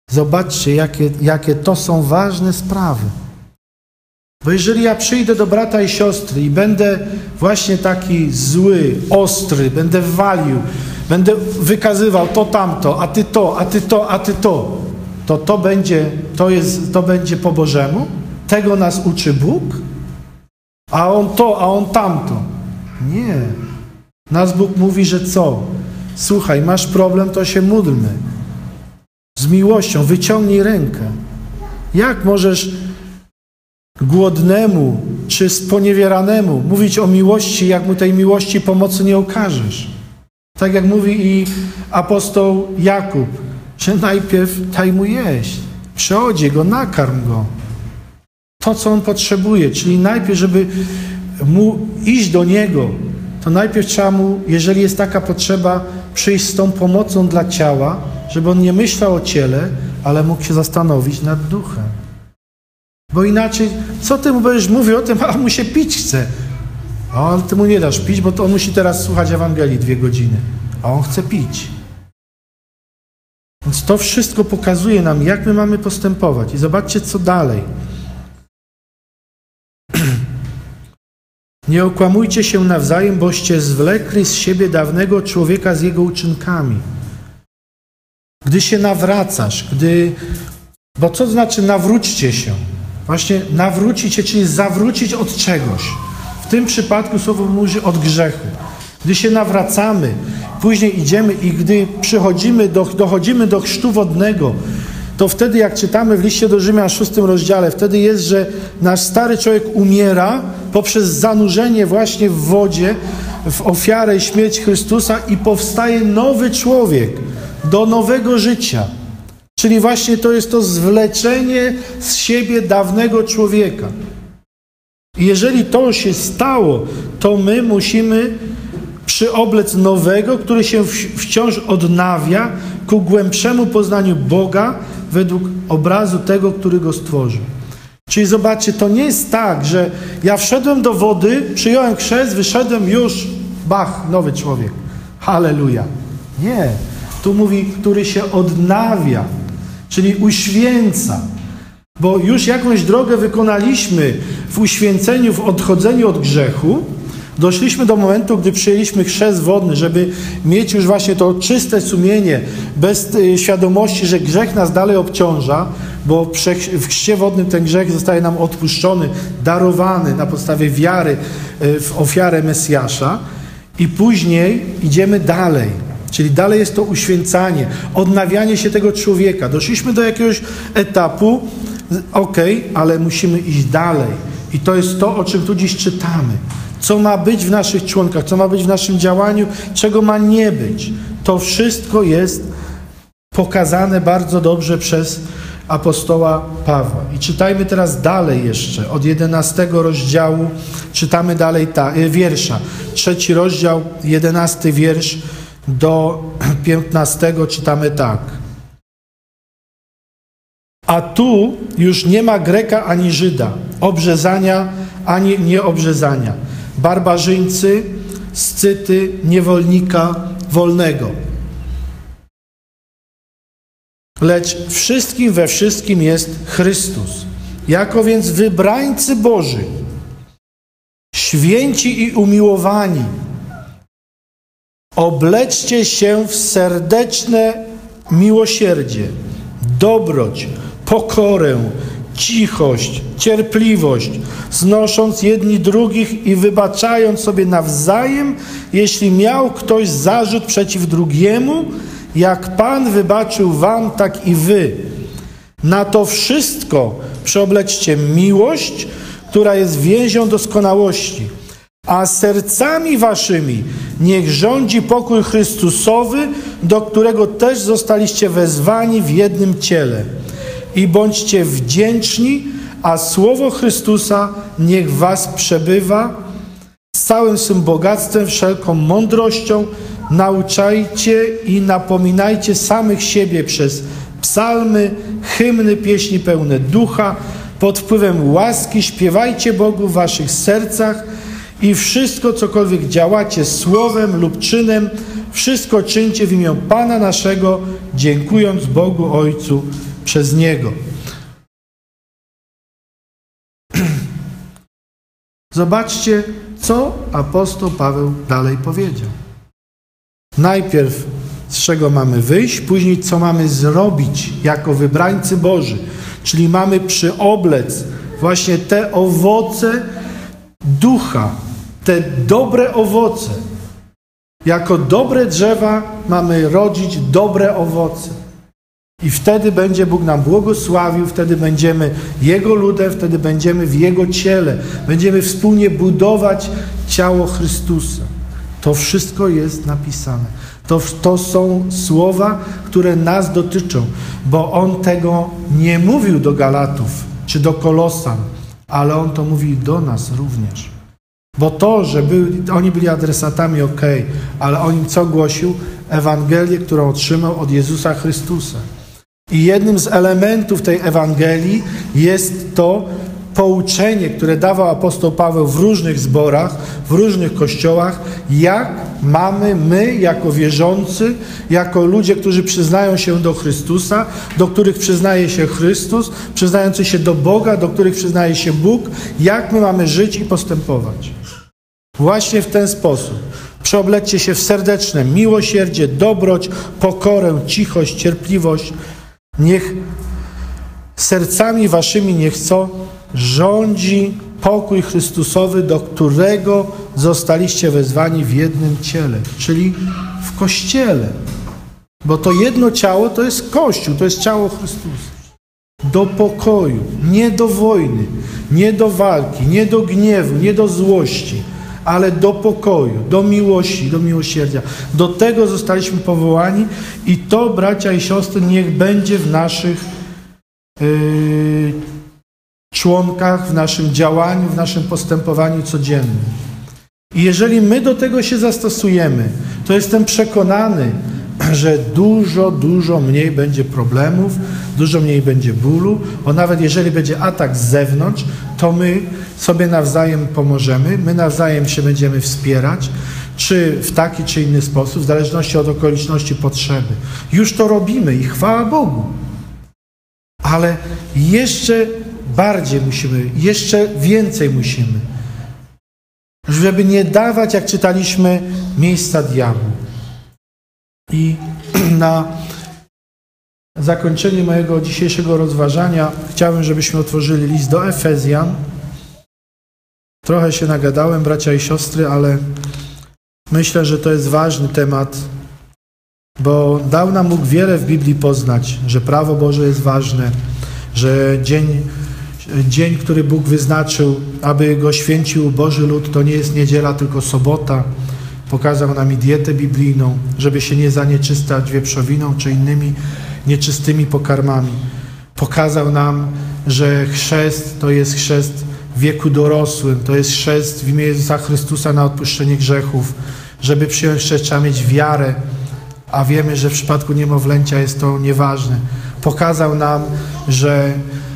Zobaczcie, jakie, jakie to są ważne sprawy. Bo jeżeli ja przyjdę do brata i siostry i będę właśnie taki zły, ostry, będę walił, będę wykazywał to, tamto, a ty to, a ty to, a ty to, to to będzie, to jest, to będzie po Bożemu? Tego nas uczy Bóg? A on to, a on tamto. Nie. Nas Bóg mówi, że co? Słuchaj, masz problem, to się módlmy. Z miłością, wyciągnij rękę. Jak możesz głodnemu czy sponiewieranemu mówić o miłości, jak mu tej miłości pomocy nie okażesz? Tak jak mówi i apostoł Jakub, że najpierw daj mu jeść, przeodziej go, nakarm go. To, co on potrzebuje, czyli najpierw, żeby mu iść do niego, to najpierw trzeba mu, jeżeli jest taka potrzeba, przyjść z tą pomocą dla ciała, żeby on nie myślał o ciele, ale mógł się zastanowić nad duchem. Bo inaczej, co ty mu będziesz mówił o tym, a mu się pić chce. A ale ty mu nie dasz pić, bo to on musi teraz słuchać Ewangelii dwie godziny, a on chce pić. Więc to wszystko pokazuje nam, jak my mamy postępować. I zobaczcie, co dalej. Nie okłamujcie się nawzajem, boście zwlekli z siebie dawnego człowieka z jego uczynkami. Gdy się nawracasz, gdy... Bo co znaczy nawróćcie się? Właśnie nawrócić się, czyli zawrócić od czegoś. W tym przypadku słowo mówi od grzechu. Gdy się nawracamy, później idziemy i gdy przychodzimy, do, dochodzimy do chrztu wodnego, to wtedy, jak czytamy w liście do Rzymian w szóstym rozdziale, wtedy jest, że nasz stary człowiek umiera poprzez zanurzenie właśnie w wodzie, w ofiarę i śmierć Chrystusa i powstaje nowy człowiek do nowego życia. Czyli właśnie to jest to zwleczenie z siebie dawnego człowieka. I jeżeli to się stało, to my musimy przyoblec nowego, który się wciąż odnawia ku głębszemu poznaniu Boga według obrazu tego, który go stworzył. Czyli zobaczcie, to nie jest tak, że ja wszedłem do wody, przyjąłem chrzest, wyszedłem, już, bach, nowy człowiek. Halleluja. Nie. Tu mówi, który się odnawia, czyli uświęca. Bo już jakąś drogę wykonaliśmy w uświęceniu, w odchodzeniu od grzechu. Doszliśmy do momentu, gdy przyjęliśmy chrzest wodny, żeby mieć już właśnie to czyste sumienie, bez świadomości, że grzech nas dalej obciąża, bo w chrzcie wodnym ten grzech zostaje nam odpuszczony, darowany na podstawie wiary w ofiarę Mesjasza i później idziemy dalej. Czyli dalej jest to uświęcanie, odnawianie się tego człowieka. Doszliśmy do jakiegoś etapu, okej, okay, ale musimy iść dalej. I to jest to, o czym tu dziś czytamy. Co ma być w naszych członkach, co ma być w naszym działaniu, czego ma nie być. To wszystko jest pokazane bardzo dobrze przez apostoła Pawła. I czytajmy teraz dalej jeszcze, od jedenastego rozdziału, czytamy dalej ta, wiersza. Trzeci rozdział, jedenasty wiersz do piętnastego czytamy tak. A tu już nie ma Greka ani Żyda, obrzezania ani nieobrzezania, barbarzyńcy, scyty, niewolnika, wolnego. Lecz wszystkim we wszystkim jest Chrystus. Jako więc wybrańcy Boży, święci i umiłowani, obleczcie się w serdeczne miłosierdzie, dobroć, pokorę, cichość, cierpliwość, znosząc jedni drugich i wybaczając sobie nawzajem, jeśli miał ktoś zarzut przeciw drugiemu, jak Pan wybaczył wam, tak i wy. Na to wszystko przeobleczcie miłość, która jest więzią doskonałości. A sercami waszymi niech rządzi pokój Chrystusowy, do którego też zostaliście wezwani w jednym ciele. I bądźcie wdzięczni, a słowo Chrystusa niech w was przebywa z całym swym bogactwem, wszelką mądrością. Nauczajcie i napominajcie samych siebie przez psalmy, hymny, pieśni pełne ducha. Pod wpływem łaski śpiewajcie Bogu w waszych sercach i wszystko, cokolwiek działacie słowem lub czynem, wszystko czyńcie w imię Pana naszego, dziękując Bogu Ojcu przez Niego. Zobaczcie, co apostoł Paweł dalej powiedział. Najpierw z czego mamy wyjść, później co mamy zrobić jako wybrańcy Boży. Czyli mamy przyoblec właśnie te owoce ducha, te dobre owoce. Jako dobre drzewa mamy rodzić dobre owoce. I wtedy będzie Bóg nam błogosławił, wtedy będziemy Jego ludem, wtedy będziemy w Jego ciele. Będziemy wspólnie budować ciało Chrystusa. To wszystko jest napisane. To, to są słowa, które nas dotyczą, bo On tego nie mówił do Galatów czy do Kolosan, ale On to mówi do nas również. Bo to, że byli, oni byli adresatami, okej, okay, ale On im co głosił? Ewangelię, którą otrzymał od Jezusa Chrystusa. I jednym z elementów tej Ewangelii jest to pouczenie, które dawał apostoł Paweł w różnych zborach, w różnych kościołach, jak mamy my, jako wierzący, jako ludzie, którzy przyznają się do Chrystusa, do których przyznaje się Chrystus, przyznający się do Boga, do których przyznaje się Bóg, jak my mamy żyć i postępować. Właśnie w ten sposób. Przeoblećcie się w serdeczne miłosierdzie, dobroć, pokorę, cichość, cierpliwość. Niech sercami waszymi niech co? Rządzi pokój Chrystusowy, do którego zostaliście wezwani w jednym ciele, czyli w Kościele. Bo to jedno ciało to jest Kościół, to jest ciało Chrystusa. Do pokoju, nie do wojny, nie do walki, nie do gniewu, nie do złości, ale do pokoju, do miłości, do miłosierdzia. Do tego zostaliśmy powołani i to, bracia i siostry, niech będzie w naszych yy, członkach, w naszym działaniu, w naszym postępowaniu codziennym. I jeżeli my do tego się zastosujemy, to jestem przekonany, że dużo, dużo mniej będzie problemów, dużo mniej będzie bólu, bo nawet jeżeli będzie atak z zewnątrz, to my sobie nawzajem pomożemy, my nawzajem się będziemy wspierać, czy w taki, czy inny sposób, w zależności od okoliczności potrzeby. Już to robimy i chwała Bogu. Ale jeszcze bardziej musimy, jeszcze więcej musimy, żeby nie dawać, jak czytaliśmy, miejsca diabłu. I na zakończenie mojego dzisiejszego rozważania chciałbym, żebyśmy otworzyli list do Efezjan. Trochę się nagadałem, bracia i siostry, ale myślę, że to jest ważny temat, bo dał nam Bóg wiele w Biblii poznać, że prawo Boże jest ważne, że dzień, dzień, który Bóg wyznaczył, aby go święcił Boży lud, to nie jest niedziela, tylko sobota. Pokazał nam i dietę biblijną, żeby się nie zanieczyszczać wieprzowiną czy innymi nieczystymi pokarmami. Pokazał nam, że chrzest to jest chrzest w wieku dorosłym, to jest chrzest w imię Jezusa Chrystusa na odpuszczenie grzechów. Żeby przyjąć chrzest, trzeba mieć wiarę, a wiemy, że w przypadku niemowlęcia jest to nieważne. Pokazał nam, że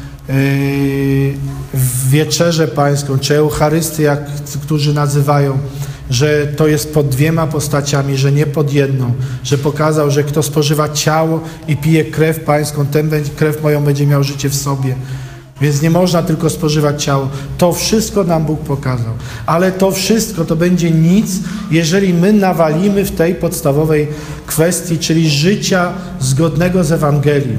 yy, w wieczerzę pańską, czy Eucharystię, jak którzy nazywają, że to jest pod dwiema postaciami, że nie pod jedną, że pokazał, że kto spożywa ciało i pije krew pańską, ten będzie, krew moją będzie miał życie w sobie. Więc nie można tylko spożywać ciało. To wszystko nam Bóg pokazał. Ale to wszystko to będzie nic, jeżeli my nawalimy w tej podstawowej kwestii, czyli życia zgodnego z Ewangelią.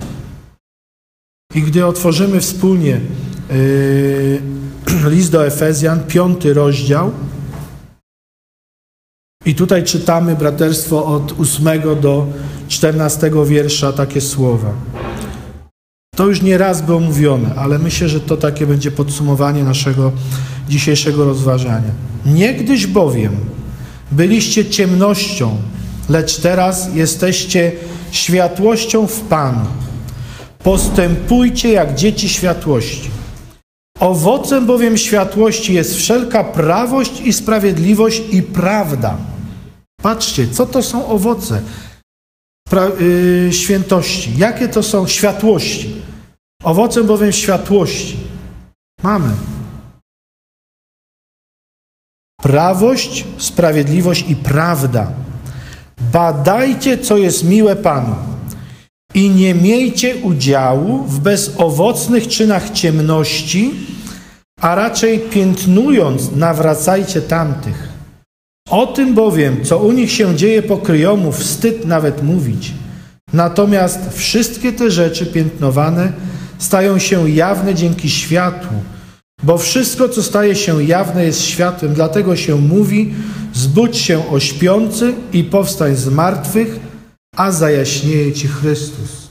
I gdy otworzymy wspólnie yy, list do Efezjan, piąty rozdział, i tutaj czytamy, braterstwo, od ósmego do czternastego wiersza takie słowa. To już nie raz było mówione, ale myślę, że to takie będzie podsumowanie naszego dzisiejszego rozważania. Niegdyś bowiem byliście ciemnością, lecz teraz jesteście światłością w Panu. Postępujcie jak dzieci światłości. Owocem bowiem światłości jest wszelka prawość i sprawiedliwość i prawda. Patrzcie, co to są owoce pra- yy, świętości? Jakie to są światłości? Owocem bowiem światłości mamy prawość, sprawiedliwość i prawda. Badajcie, co jest miłe Panu. i nie miejcie udziału w bezowocnych czynach ciemności, a raczej piętnując nawracajcie tamtych. O tym bowiem, co u nich się dzieje pokryjomu, wstyd nawet mówić. Natomiast wszystkie te rzeczy piętnowane stają się jawne dzięki światłu, bo wszystko, co staje się jawne, jest światłem. Dlatego się mówi, zbudź się o śpiący i powstań z martwych, a zajaśnieje ci Chrystus.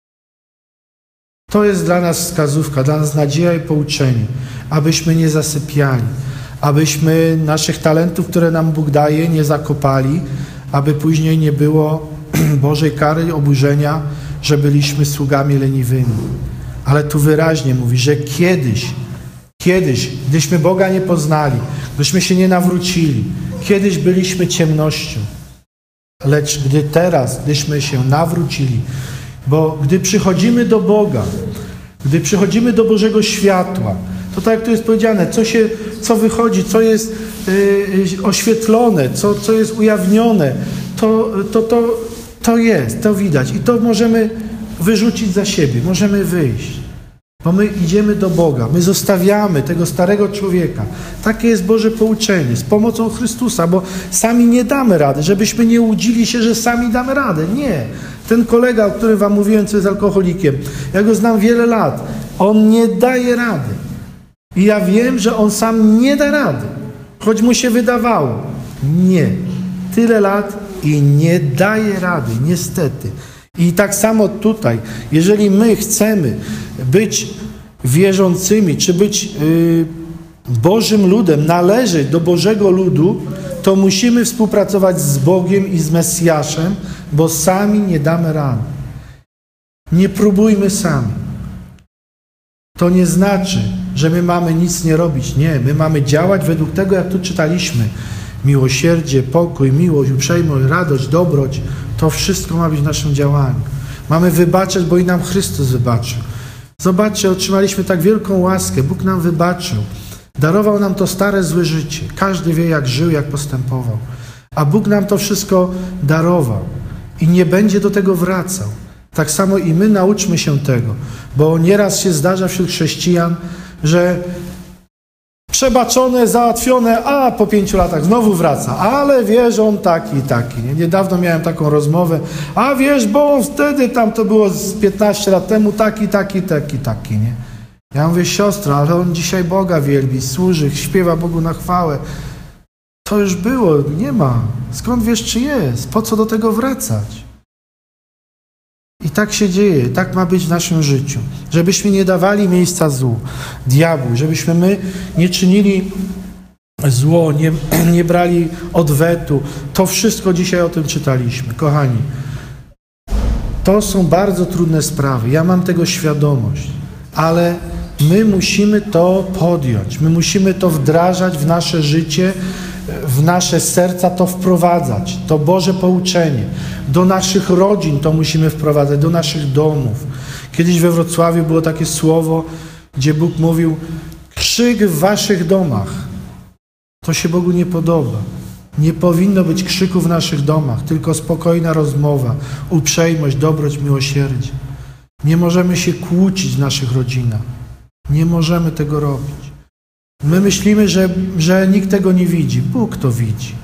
To jest dla nas wskazówka, dla nas nadzieja i pouczenie, abyśmy nie zasypiali, abyśmy naszych talentów, które nam Bóg daje, nie zakopali, aby później nie było Bożej kary, oburzenia, że byliśmy sługami leniwymi. Ale tu wyraźnie mówi, że kiedyś, kiedyś, gdyśmy Boga nie poznali, gdyśmy się nie nawrócili, kiedyś byliśmy ciemnością. Lecz gdy teraz, gdyśmy się nawrócili, bo gdy przychodzimy do Boga, gdy przychodzimy do Bożego światła, to tak jak tu jest powiedziane, co, się, co wychodzi, co jest yy, oświetlone, co, co jest ujawnione, to, to, to, to jest, to widać. I to możemy wyrzucić za siebie, możemy wyjść. Bo my idziemy do Boga, my zostawiamy tego starego człowieka. Takie jest Boże pouczenie, z pomocą Chrystusa, bo sami nie damy rady, żebyśmy nie łudzili się, że sami damy radę. Nie. Ten kolega, o którym wam mówiłem, co jest alkoholikiem, ja go znam wiele lat, on nie daje rady. I ja wiem, że on sam nie da rady, choć mu się wydawało. Nie. Tyle lat i nie daje rady, niestety. I tak samo tutaj, jeżeli my chcemy być wierzącymi, czy być yy, Bożym ludem, należeć do Bożego ludu, to musimy współpracować z Bogiem i z Mesjaszem, bo sami nie damy rady. Nie próbujmy sami. To nie znaczy, że my mamy nic nie robić. Nie, my mamy działać według tego, jak tu czytaliśmy. Miłosierdzie, pokój, miłość, uprzejmość, radość, dobroć. To wszystko ma być w naszym działaniu. Mamy wybaczać, bo i nam Chrystus wybaczył. Zobaczcie, otrzymaliśmy tak wielką łaskę. Bóg nam wybaczył. Darował nam to stare, złe życie. Każdy wie, jak żył, jak postępował. A Bóg nam to wszystko darował. I nie będzie do tego wracał. Tak samo i my nauczmy się tego. Bo nieraz się zdarza wśród chrześcijan, że przebaczone, załatwione, a po pięciu latach znowu wraca. Ale wiesz, on taki i taki. Nie? Niedawno miałem taką rozmowę. A wiesz, bo on wtedy, tam to było z piętnaście lat temu, taki, taki, taki, taki. Nie? Ja mówię, siostra, ale on dzisiaj Boga wielbi, służy, śpiewa Bogu na chwałę. To już było, nie ma. Skąd wiesz, czy jest? Po co do tego wracać? I tak się dzieje, tak ma być w naszym życiu. Żebyśmy nie dawali miejsca złu, diabłu, żebyśmy my nie czynili zło, nie, nie brali odwetu. To wszystko dzisiaj o tym czytaliśmy. Kochani, to są bardzo trudne sprawy. Ja mam tego świadomość, ale my musimy to podjąć. My musimy to wdrażać w nasze życie, w nasze serca to wprowadzać. To Boże pouczenie. Do naszych rodzin to musimy wprowadzać, do naszych domów. Kiedyś we Wrocławiu było takie słowo, gdzie Bóg mówił, krzyk w waszych domach. To się Bogu nie podoba. Nie powinno być krzyku w naszych domach, tylko spokojna rozmowa, uprzejmość, dobroć, miłosierdzie. Nie możemy się kłócić w naszych rodzinach. Nie możemy tego robić. My myślimy, że, że nikt tego nie widzi. Bóg to widzi.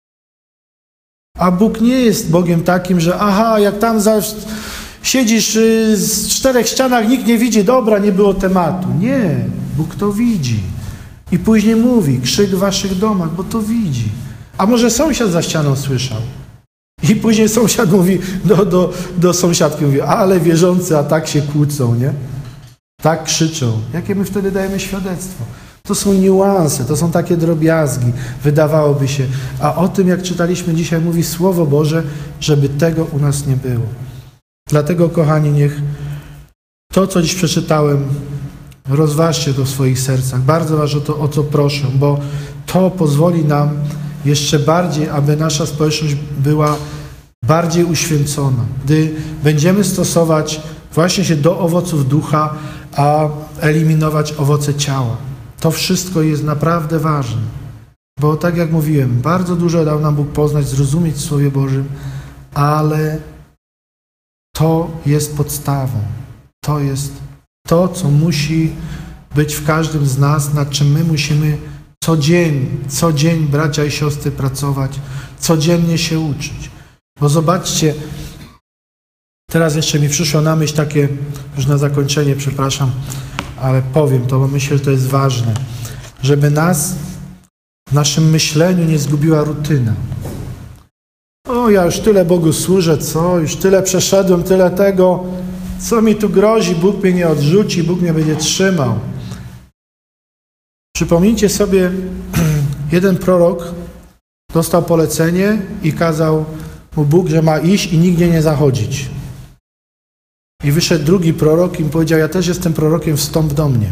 A Bóg nie jest Bogiem takim, że aha, jak tam za, siedzisz w czterech ścianach, nikt nie widzi, dobra, nie było tematu. Nie, Bóg to widzi. I później mówi, krzyk w waszych domach, bo to widzi. A może sąsiad za ścianą słyszał? I później sąsiad mówi do, do, do sąsiadki, mówi, ale wierzący, a tak się kłócą, nie? Tak krzyczą. Jakie my wtedy dajemy świadectwo? To są niuanse, to są takie drobiazgi, wydawałoby się. A o tym, jak czytaliśmy dzisiaj, mówi Słowo Boże, żeby tego u nas nie było. Dlatego, kochani, niech to, co dziś przeczytałem, rozważcie to w swoich sercach. Bardzo was o to, o to proszę, bo to pozwoli nam jeszcze bardziej, aby nasza społeczność była bardziej uświęcona. Gdy będziemy stosować właśnie się do owoców ducha, a eliminować owoce ciała. To wszystko jest naprawdę ważne. Bo tak jak mówiłem, bardzo dużo dał nam Bóg poznać, zrozumieć w Słowie Bożym, ale To jest podstawą. To jest to, co musi być w każdym z nas, nad czym my musimy co dzień, co dzień, bracia i siostry, pracować, codziennie się uczyć. Bo zobaczcie, teraz jeszcze mi przyszło na myśl takie, już na zakończenie, przepraszam, ale powiem to, bo myślę, że to jest ważne, żeby nas w naszym myśleniu nie zgubiła rutyna. O, ja już tyle Bogu służę, co? Już tyle przeszedłem, tyle tego. Co mi tu grozi? Bóg mnie nie odrzuci, Bóg mnie będzie trzymał. Przypomnijcie sobie, jeden prorok dostał polecenie i kazał mu Bóg, że ma iść i nigdzie nie zachodzić. I wyszedł drugi prorok i mu powiedział, ja też jestem prorokiem, wstąp do mnie.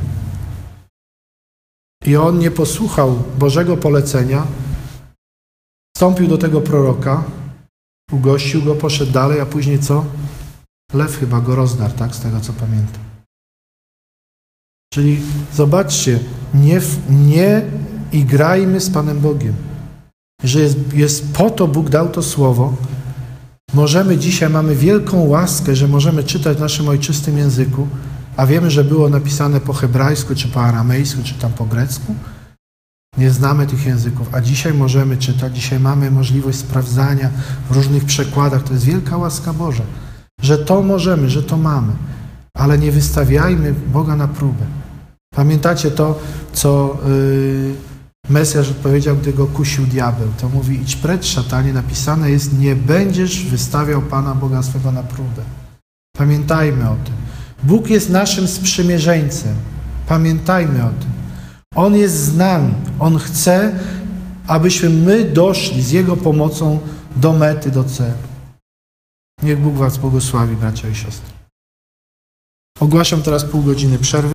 I on nie posłuchał Bożego polecenia, wstąpił do tego proroka, ugościł go, poszedł dalej, a później co? Lew chyba go rozdarł, tak? Z tego, co pamiętam. Czyli zobaczcie, nie, nie igrajmy z Panem Bogiem. Że jest, jest po to Bóg dał to słowo. Możemy dzisiaj, mamy wielką łaskę, że możemy czytać w naszym ojczystym języku, a wiemy, że było napisane po hebrajsku, czy po aramejsku, czy tam po grecku. Nie znamy tych języków, a dzisiaj możemy czytać, dzisiaj mamy możliwość sprawdzania w różnych przekładach. To jest wielka łaska Boża, że to możemy, że to mamy, ale nie wystawiajmy Boga na próbę. Pamiętacie to, co yy, Mesjasz odpowiedział, gdy go kusił diabeł. To mówi, idź precz, szatanie, napisane jest, nie będziesz wystawiał Pana Boga swego na próbę. Pamiętajmy o tym. Bóg jest naszym sprzymierzeńcem. Pamiętajmy o tym. On jest z nami. On chce, abyśmy my doszli z Jego pomocą do mety, do celu. Niech Bóg was błogosławi, bracia i siostry. Ogłaszam teraz pół godziny przerwy.